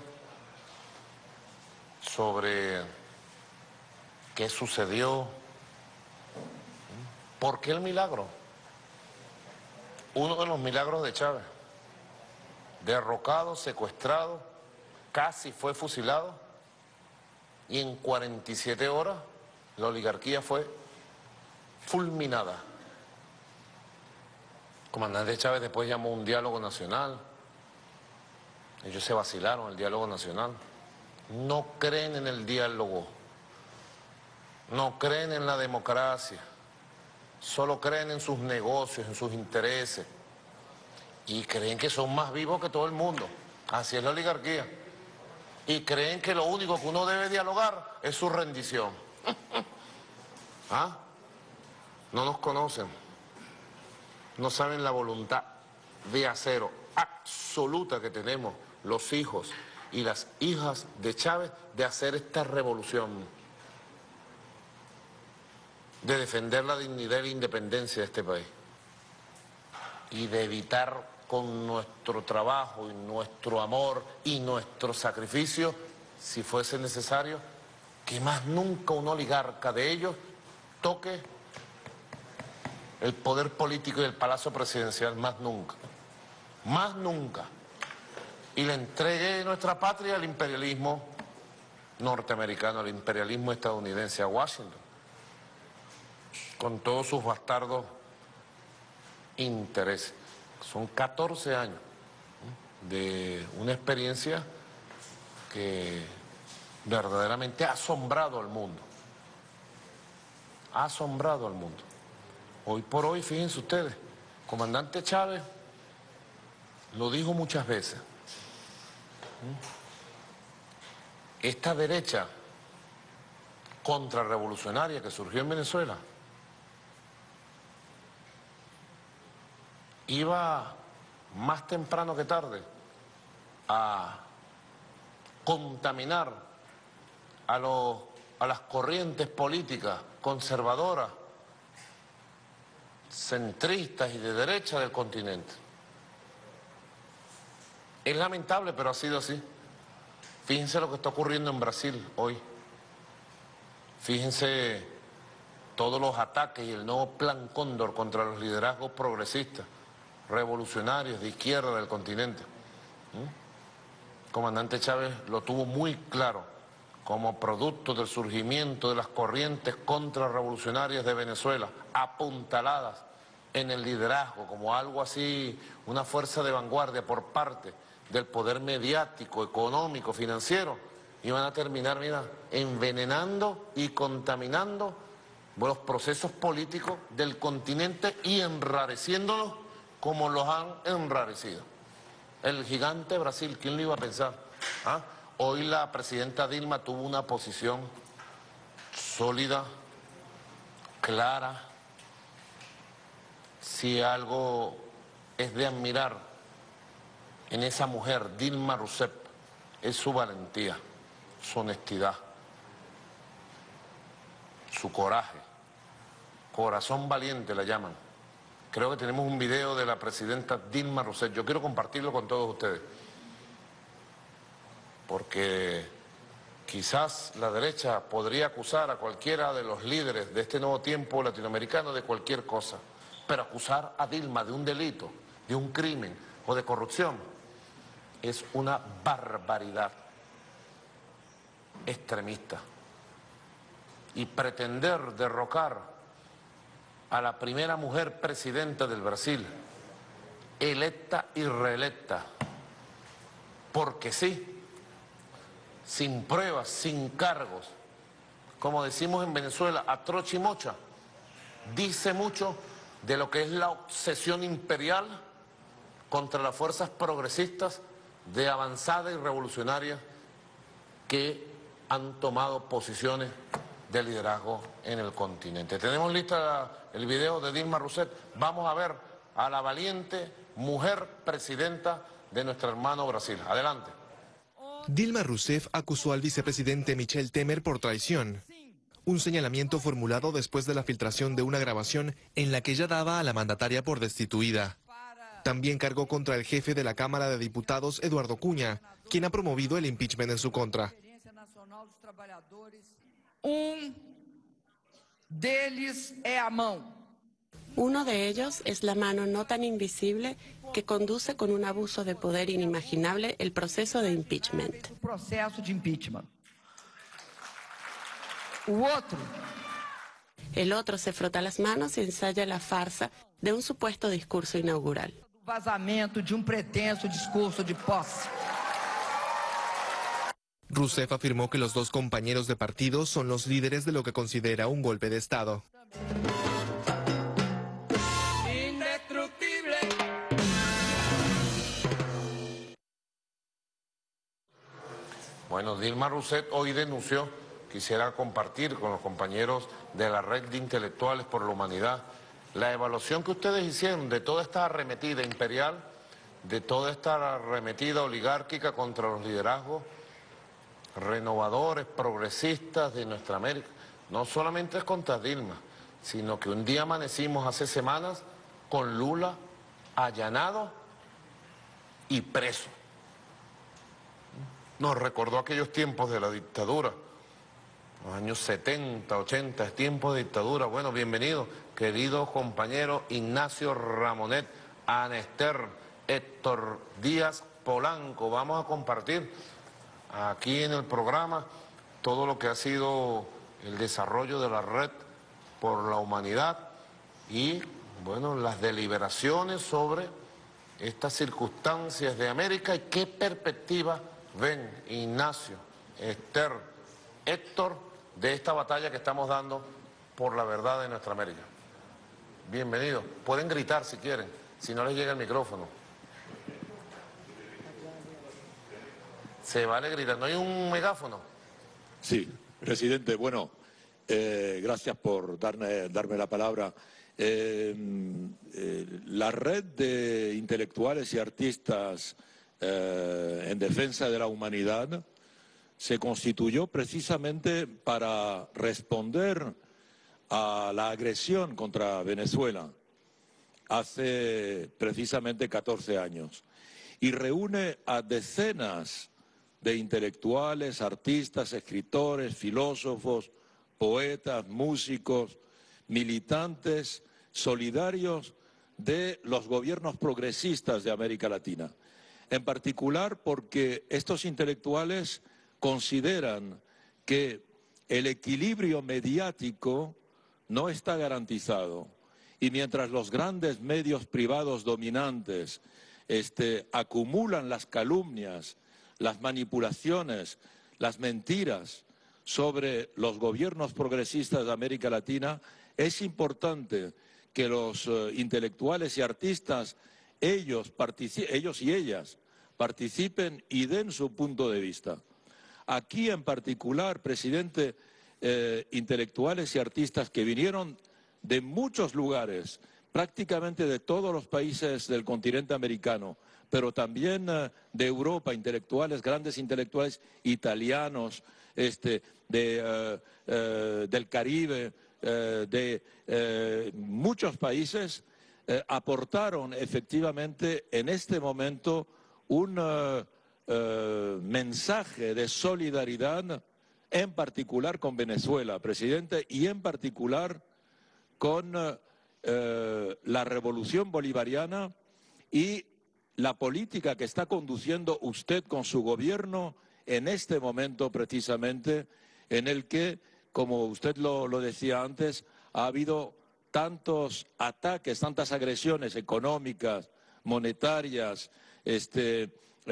sobre qué sucedió, por qué el milagro. Uno de los milagros de Chávez, derrocado, secuestrado, casi fue fusilado y en 47 horas la oligarquía fue fulminada. El comandante Chávez después llamó un diálogo nacional. Ellos se vacilaron el diálogo nacional. No creen en el diálogo, no creen en la democracia, solo creen en sus negocios, en sus intereses y creen que son más vivos que todo el mundo. Así es la oligarquía. Y creen que lo único que uno debe dialogar es su rendición. ¿Ah? No nos conocen, no saben la voluntad de acero absoluta que tenemos los hijos y las hijas de Chávez de hacer esta revolución, de defender la dignidad y la independencia de este país y de evitar con nuestro trabajo y nuestro amor y nuestro sacrificio, si fuese necesario, que más nunca un oligarca de ellos toque el poder político y el palacio presidencial, más nunca, más nunca, y le entregue nuestra patria al imperialismo norteamericano, al imperialismo estadounidense, a Washington, con todos sus bastardos intereses. Son 14 años de una experiencia que verdaderamente ha asombrado al mundo. Ha asombrado al mundo. Hoy por hoy, fíjense ustedes, comandante Chávez lo dijo muchas veces. Esta derecha contrarrevolucionaria que surgió en Venezuela iba más temprano que tarde a contaminar a las corrientes políticas conservadoras, centristas y de derecha del continente. Es lamentable, pero ha sido así. Fíjense lo que está ocurriendo en Brasil hoy. Fíjense todos los ataques y el nuevo plan Cóndor contra los liderazgos progresistas, revolucionarios de izquierda del continente. El comandante Chávez lo tuvo muy claro como producto del surgimiento de las corrientes contrarrevolucionarias de Venezuela, apuntaladas en el liderazgo como algo así, una fuerza de vanguardia por parte del poder mediático, económico, financiero, iban a terminar, mira, envenenando y contaminando los procesos políticos del continente y enrareciéndolos como los han enrarecido. El gigante Brasil, ¿quién lo iba a pensar? ¿Ah? Hoy la presidenta Dilma tuvo una posición sólida, clara. Si algo es de admirar en esa mujer, Dilma Rousseff, es su valentía, su honestidad, su coraje. Corazón valiente la llaman. Creo que tenemos un video de la presidenta Dilma Rousseff. Yo quiero compartirlo con todos ustedes, porque quizás la derecha podría acusar a cualquiera de los líderes de este nuevo tiempo latinoamericano de cualquier cosa, pero acusar a Dilma de un delito, de un crimen o de corrupción es una barbaridad extremista. Y pretender derrocar a la primera mujer presidenta del Brasil, electa y reelecta, porque sí, sin pruebas, sin cargos, como decimos en Venezuela, a trocha y mocha, dice mucho de lo que es la obsesión imperial contra las fuerzas progresistas de avanzada y revolucionarias que han tomado posiciones de liderazgo en el continente. Tenemos lista el video de Dilma Rousseff. Vamos a ver a la valiente mujer presidenta de nuestro hermano Brasil. Adelante. Dilma Rousseff acusó al vicepresidente Michel Temer por traición. Un señalamiento formulado después de la filtración de una grabación en la que ella daba a la mandataria por destituida. También cargó contra el jefe de la Cámara de Diputados, Eduardo Cunha, quien ha promovido el impeachment en su contra. Uno de ellos es la mano no tan invisible que conduce con un abuso de poder inimaginable el proceso de impeachment. El otro se frota las manos y ensaya la farsa de un supuesto discurso inaugural. Rousseff afirmó que los dos compañeros de partido son los líderes de lo que considera un golpe de Estado. Bueno, Dilma Rousseff hoy denunció, quisiera compartir con los compañeros de la Red de Intelectuales por la Humanidad, la evaluación que ustedes hicieron de toda esta arremetida imperial, de toda esta arremetida oligárquica contra los liderazgos renovadores, progresistas de nuestra América. No solamente es contra Dilma, sino que un día amanecimos hace semanas con Lula allanado y preso. Nos recordó aquellos tiempos de la dictadura, los años 70, 80, es tiempo de dictadura. Bueno, bienvenido, querido compañero Ignacio Ramonet, Ana Esther, Héctor Díaz Polanco. Vamos a compartir aquí en el programa todo lo que ha sido el desarrollo de la Red por la Humanidad y, bueno, las deliberaciones sobre estas circunstancias de América y qué perspectiva ven Ignacio, Esther, Héctor, de esta batalla que estamos dando por la verdad de nuestra América. Bienvenidos. Pueden gritar si quieren, si no les llega el micrófono. Se vale gritar. ¿No hay un megáfono? Sí, presidente, bueno, gracias por darme la palabra. La red de intelectuales y artistas en defensa de la humanidad se constituyó precisamente para responder a la agresión contra Venezuela hace precisamente 14 años y reúne a decenas de intelectuales, artistas, escritores, filósofos, poetas, músicos, militantes, solidarios de los gobiernos progresistas de América Latina. En particular porque estos intelectuales consideran que el equilibrio mediático no está garantizado y mientras los grandes medios privados dominantes acumulan las calumnias, las manipulaciones, las mentiras sobre los gobiernos progresistas de América Latina, es importante que los intelectuales y artistas, ellos y ellas, participen y den su punto de vista. Aquí en particular, presidente, intelectuales y artistas que vinieron de muchos lugares, prácticamente de todos los países del continente americano, pero también de Europa, intelectuales, grandes intelectuales italianos, del Caribe, de muchos países, aportaron efectivamente en este momento un mensaje de solidaridad, en particular con Venezuela, presidente, y en particular con la revolución bolivariana y la política que está conduciendo usted con su gobierno en este momento precisamente, en el que, como usted lo decía antes, ha habido tantos ataques, tantas agresiones económicas, monetarias, desde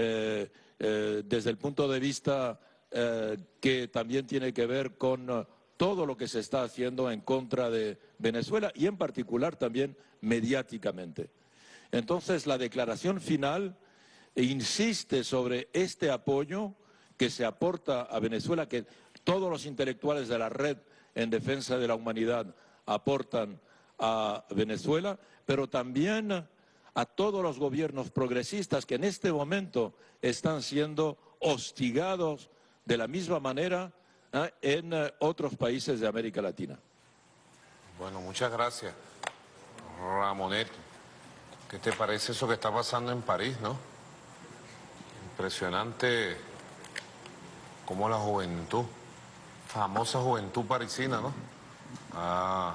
el punto de vista que también tiene que ver con todo lo que se está haciendo en contra de Venezuela y en particular también mediáticamente. Entonces la declaración final insiste sobre este apoyo que se aporta a Venezuela, que todos los intelectuales de la Red en Defensa de la Humanidad aportan a Venezuela, pero también a todos los gobiernos progresistas que en este momento están siendo hostigados de la misma manera en otros países de América Latina. Bueno, muchas gracias, Ramonet. ¿Qué te parece eso que está pasando en París, no? Impresionante como la juventud, famosa juventud parisina, ¿no? Ha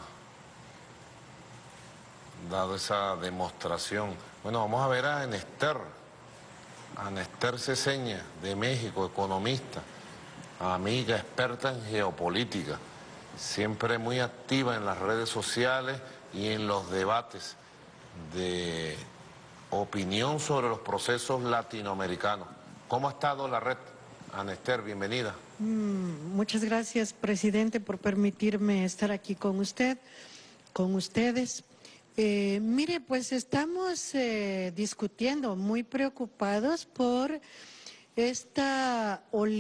dado esa demostración. Bueno, vamos a ver a Nester Ceseña, de México, economista, amiga, experta en geopolítica, siempre muy activa en las redes sociales y en los debates de opinión sobre los procesos latinoamericanos. ¿Cómo ha estado la red? Nester, bienvenida. Muchas gracias, presidente, por permitirme estar aquí con usted, con ustedes. Mire, pues estamos discutiendo, muy preocupados por esta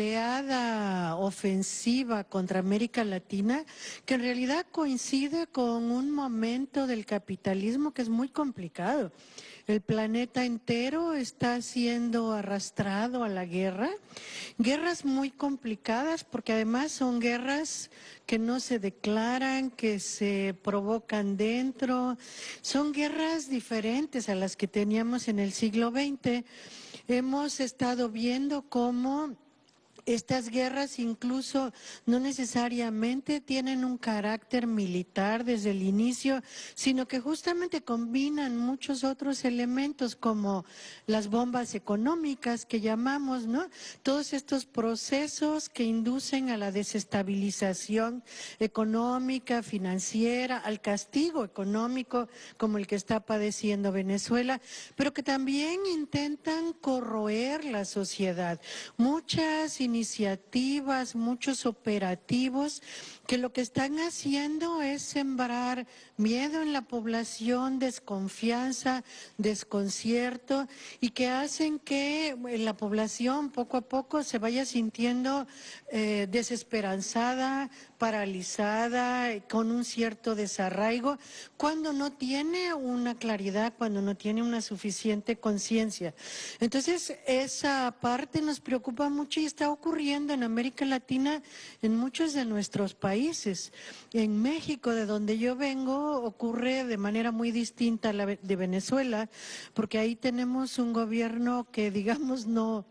oleada ofensiva contra América Latina, que en realidad coincide con un momento del capitalismo que es muy complicado. El planeta entero está siendo arrastrado a la guerra, guerras muy complicadas porque además son guerras que no se declaran, que se provocan dentro, son guerras diferentes a las que teníamos en el siglo XX. Hemos estado viendo cómo estas guerras incluso no necesariamente tienen un carácter militar desde el inicio, sino que justamente combinan muchos otros elementos como las bombas económicas que llamamos, ¿no? Todos estos procesos que inducen a la desestabilización económica, financiera, al castigo económico como el que está padeciendo Venezuela, pero que también intentan corroer la sociedad. Muchas iniciativas, muchos operativos que lo que están haciendo es sembrar miedo en la población, desconfianza, desconcierto y que hacen que la población poco a poco se vaya sintiendo desesperanzada, paralizada, con un cierto desarraigo, cuando no tiene una claridad, cuando no tiene una suficiente conciencia. Entonces, esa parte nos preocupa mucho y está ocurriendo en América Latina en muchos de nuestros países. En México, de donde yo vengo, ocurre de manera muy distinta a la de Venezuela, porque ahí tenemos un gobierno que, digamos, no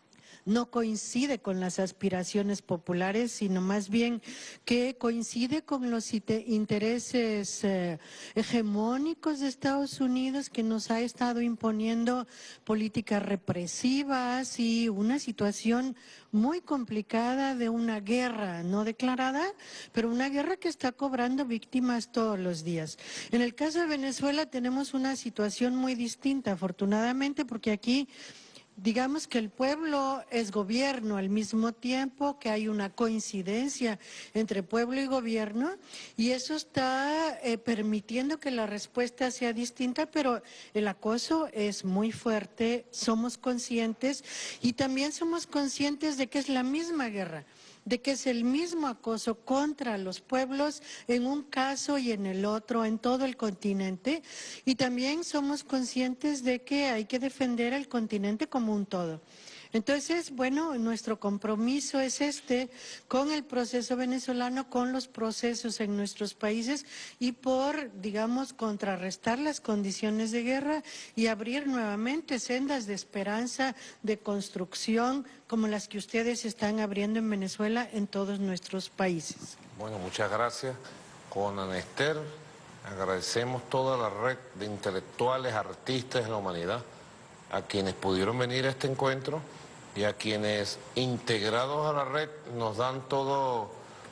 coincide con las aspiraciones populares, sino más bien que coincide con los intereses hegemónicos de Estados Unidos, que nos ha estado imponiendo políticas represivas y una situación muy complicada de una guerra no declarada, pero una guerra que está cobrando víctimas todos los días. En el caso de Venezuela tenemos una situación muy distinta, afortunadamente, porque aquí digamos que el pueblo es gobierno al mismo tiempo, que hay una coincidencia entre pueblo y gobierno, y eso está permitiendo que la respuesta sea distinta, pero el acoso es muy fuerte, somos conscientes, y también somos conscientes de que es la misma guerra, de que es el mismo acoso contra los pueblos en un caso y en el otro, en todo el continente, y también somos conscientes de que hay que defender el continente como un todo. Entonces, bueno, nuestro compromiso es con el proceso venezolano, con los procesos en nuestros países y por, digamos, contrarrestar las condiciones de guerra y abrir nuevamente sendas de esperanza, de construcción, como las que ustedes están abriendo en Venezuela, en todos nuestros países. Bueno, muchas gracias. Con Nester agradecemos toda la red de intelectuales, artistas de la humanidad, a quienes pudieron venir a este encuentro y a quienes, integrados a la red, nos dan todo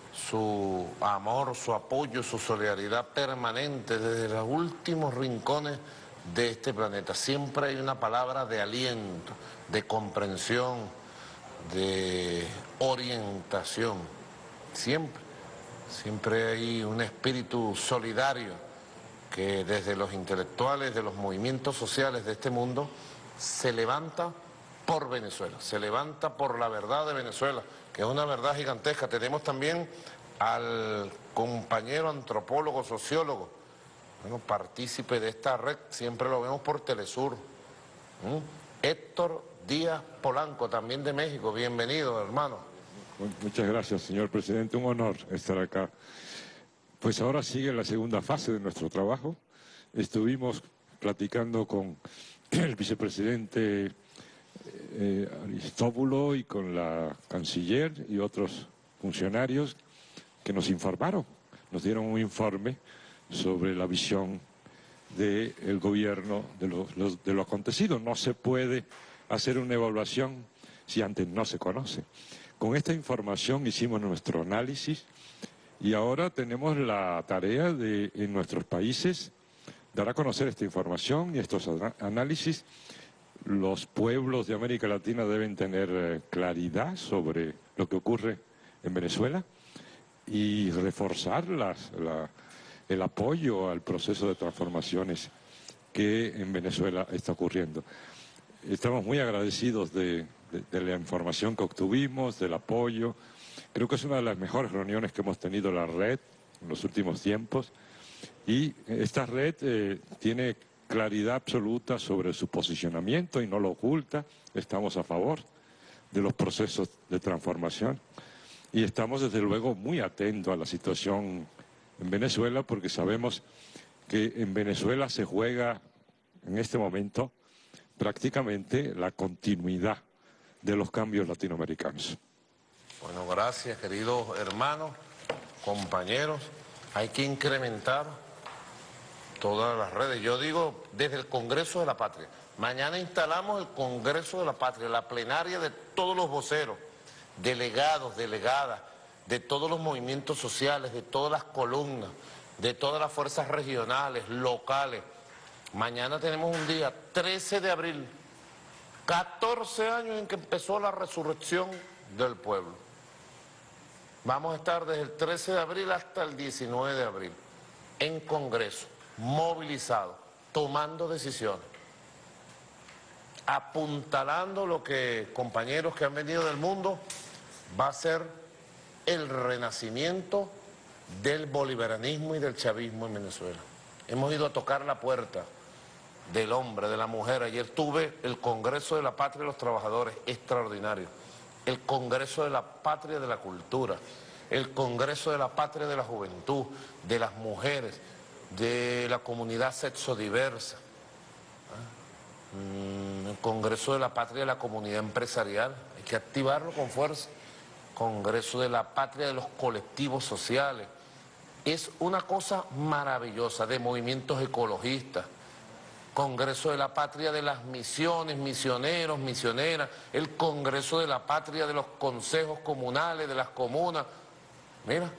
su amor, su apoyo, su solidaridad permanente desde los últimos rincones de este planeta. Siempre hay una palabra de aliento, de comprensión, de orientación, siempre. Siempre hay un espíritu solidario que desde los intelectuales, de los movimientos sociales de este mundo, se levanta por Venezuela, se levanta por la verdad de Venezuela, que es una verdad gigantesca. Tenemos también al compañero antropólogo, sociólogo, bueno, partícipe de esta red, siempre lo vemos por Telesur, Héctor Díaz Polanco, también de México. Bienvenido, hermano. Muchas gracias, señor presidente, un honor estar acá. Pues ahora sigue la segunda fase de nuestro trabajo. Estuvimos platicando con el vicepresidente Aristóbulo y con la canciller y otros funcionarios que nos informaron, nos dieron un informe sobre la visión del gobierno de lo acontecido. No se puede hacer una evaluación si antes no se conoce. Con esta información hicimos nuestro análisis y ahora tenemos la tarea de, en nuestros países, dar a conocer esta información y estos análisis. Los pueblos de América Latina deben tener claridad sobre lo que ocurre en Venezuela y reforzar el apoyo al proceso de transformaciones que en Venezuela está ocurriendo. Estamos muy agradecidos de la información que obtuvimos, del apoyo. Creo que es una de las mejores reuniones que hemos tenido la red en los últimos tiempos y esta red tiene claridad absoluta sobre su posicionamiento y no lo oculta. Estamos a favor de los procesos de transformación y estamos desde luego muy atentos a la situación en Venezuela porque sabemos que en Venezuela se juega en este momento prácticamente la continuidad de los cambios latinoamericanos. Bueno, gracias, queridos hermanos, compañeros. Hay que incrementar todas las redes. Yo digo, desde el Congreso de la Patria. Mañana instalamos el Congreso de la Patria, la plenaria de todos los voceros, delegados, delegadas, de todos los movimientos sociales, de todas las columnas, de todas las fuerzas regionales, locales. Mañana tenemos un día, 13 de abril, 14 años en que empezó la resurrección del pueblo. Vamos a estar desde el 13 de abril hasta el 19 de abril, en Congreso, movilizados, tomando decisiones, apuntalando lo que compañeros que han venido del mundo va a ser el renacimiento del bolivarianismo y del chavismo en Venezuela. Hemos ido a tocar la puerta del hombre, de la mujer. Ayer tuve el Congreso de la Patria de los Trabajadores, extraordinario. El Congreso de la Patria de la Cultura, el Congreso de la Patria de la Juventud, de las mujeres, de la comunidad sexodiversa, el Congreso de la Patria de la comunidad empresarial, hay que activarlo con fuerza. Congreso de la Patria de los colectivos sociales. Es una cosa maravillosa, de movimientos ecologistas. Congreso de la Patria de las misiones, misioneros, misioneras, el Congreso de la Patria de los consejos comunales, de las comunas. Mira,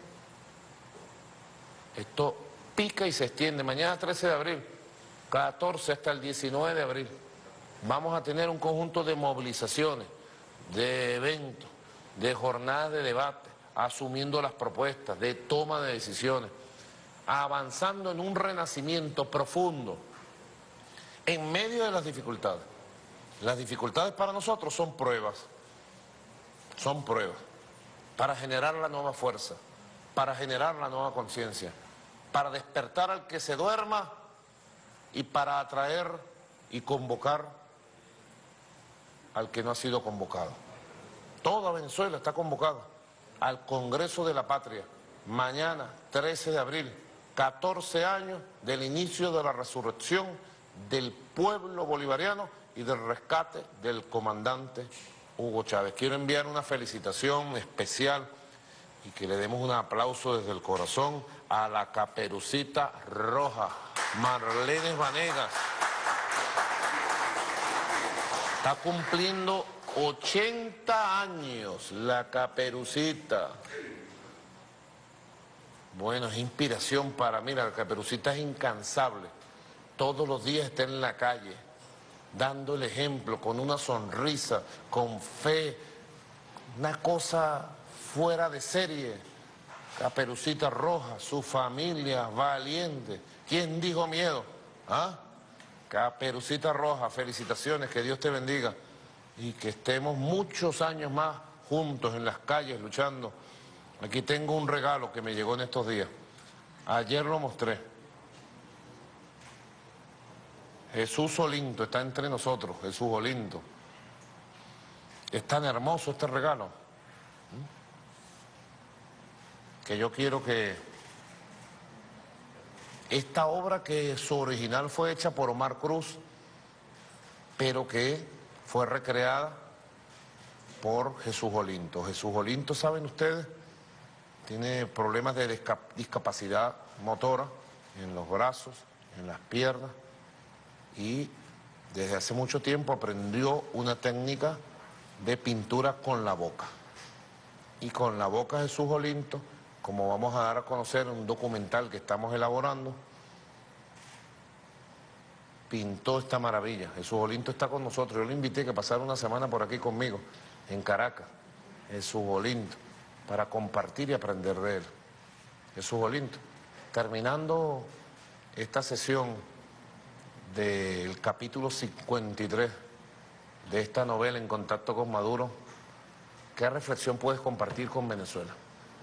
esto pica y se extiende. Mañana 13 de abril, 14 hasta el 19 de abril, vamos a tener un conjunto de movilizaciones, de eventos, de jornadas de debate, asumiendo las propuestas, de toma de decisiones, avanzando en un renacimiento profundo, en medio de las dificultades. Las dificultades para nosotros son pruebas para generar la nueva fuerza, para generar la nueva conciencia, para despertar al que se duerma y para atraer y convocar al que no ha sido convocado. Toda Venezuela está convocada al Congreso de la Patria, mañana 13 de abril, 14 años del inicio de la resurrección del pueblo bolivariano y del rescate del comandante Hugo Chávez. Quiero enviar una felicitación especial y que le demos un aplauso desde el corazón a la Caperucita Roja, Marlenes Vanegas. Está cumpliendo 80 años la Caperucita. Bueno, es inspiración para mí, la Caperucita es incansable. Todos los días está en la calle, dando el ejemplo, con una sonrisa, con fe, una cosa fuera de serie. Caperucita Roja, su familia valiente. ¿Quién dijo miedo? ¿Ah? Caperucita Roja, felicitaciones, que Dios te bendiga y que estemos muchos años más juntos en las calles luchando. Aquí tengo un regalo que me llegó en estos días. Ayer lo mostré. Jesús Olinto está entre nosotros, Jesús Olinto. Es tan hermoso este regalo que yo quiero que esta obra, que su original fue hecha por Omar Cruz, pero que fue recreada por Jesús Olinto. Jesús Olinto, ¿saben ustedes? Tiene problemas de discapacidad motora en los brazos, en las piernas, y desde hace mucho tiempo aprendió una técnica de pintura con la boca. Y con la boca Jesús Olinto, como vamos a dar a conocer en un documental que estamos elaborando, pintó esta maravilla. Jesús Olinto está con nosotros. Yo le invité a que pasara una semana por aquí conmigo, en Caracas, Jesús Olinto, para compartir y aprender de él. Jesús Olinto. Terminando esta sesión del capítulo 53 de esta novela, En contacto con Maduro, ¿qué reflexión puedes compartir con Venezuela?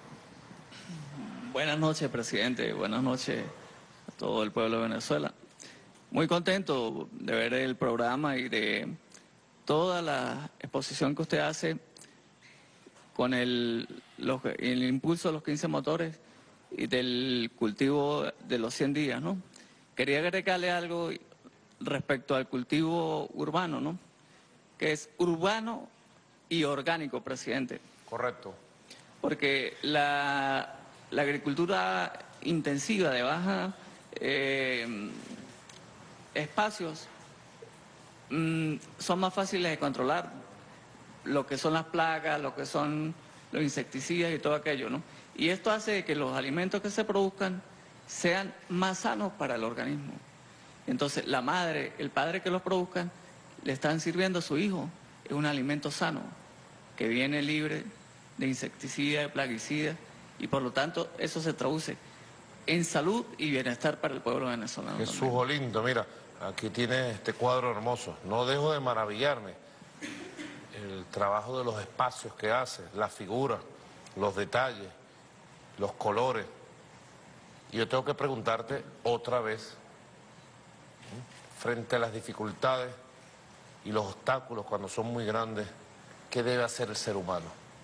Buenas noches, presidente. Buenas noches a todo el pueblo de Venezuela. Muy contento de ver el programa y de toda la exposición que usted hace con el impulso de los 15 motores y del cultivo de los 100 días, ¿no? Quería agregarle algo respecto al cultivo urbano, ¿no? Que es urbano y orgánico, presidente. Correcto. Porque la agricultura intensiva de baja espacios son más fáciles de controlar, lo que son las plagas, lo que son los insecticidas y todo aquello, ¿no? Y esto hace que los alimentos que se produzcan sean más sanos para el organismo. Entonces, la madre, el padre que los produzcan, le están sirviendo a su hijo, es un alimento sano, que viene libre de insecticidas, de plaguicidas, y por lo tanto eso se traduce en salud y bienestar para el pueblo venezolano. Jesús Olinto, mira, aquí tiene este cuadro hermoso. No dejo de maravillarme el trabajo de los espacios que hace, las figuras, los detalles, los colores. Y yo tengo que preguntarte otra vez, frente a las dificultades y los obstáculos cuando son muy grandes, ¿qué debe hacer el ser humano?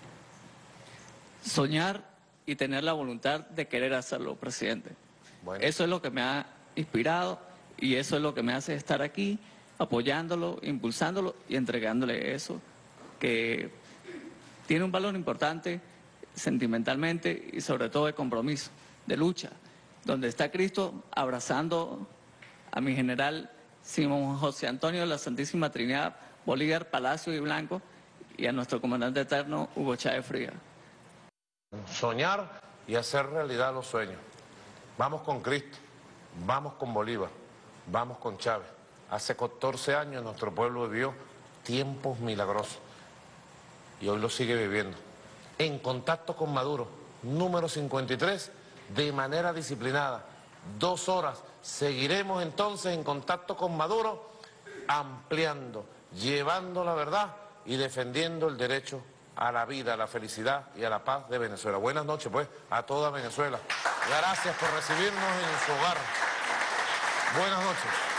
Soñar y tener la voluntad de querer hacerlo, presidente. Bueno. Eso es lo que me ha inspirado y eso es lo que me hace estar aquí, apoyándolo, impulsándolo y entregándole eso, que tiene un valor importante sentimentalmente y sobre todo de compromiso, de lucha, donde está Cristo abrazando a mi general Simón José Antonio de la Santísima Trinidad, Bolívar, Palacio y Blanco, y a nuestro comandante eterno Hugo Chávez Frías. Soñar y hacer realidad los sueños. Vamos con Cristo, vamos con Bolívar, vamos con Chávez. Hace 14 años nuestro pueblo vivió tiempos milagrosos y hoy lo sigue viviendo. En contacto con Maduro, número 53, de manera disciplinada, 2 horas. Seguiremos entonces en contacto con Maduro, ampliando, llevando la verdad y defendiendo el derecho a la vida, a la felicidad y a la paz de Venezuela. Buenas noches, pues, a toda Venezuela. Gracias por recibirnos en su hogar. Buenas noches.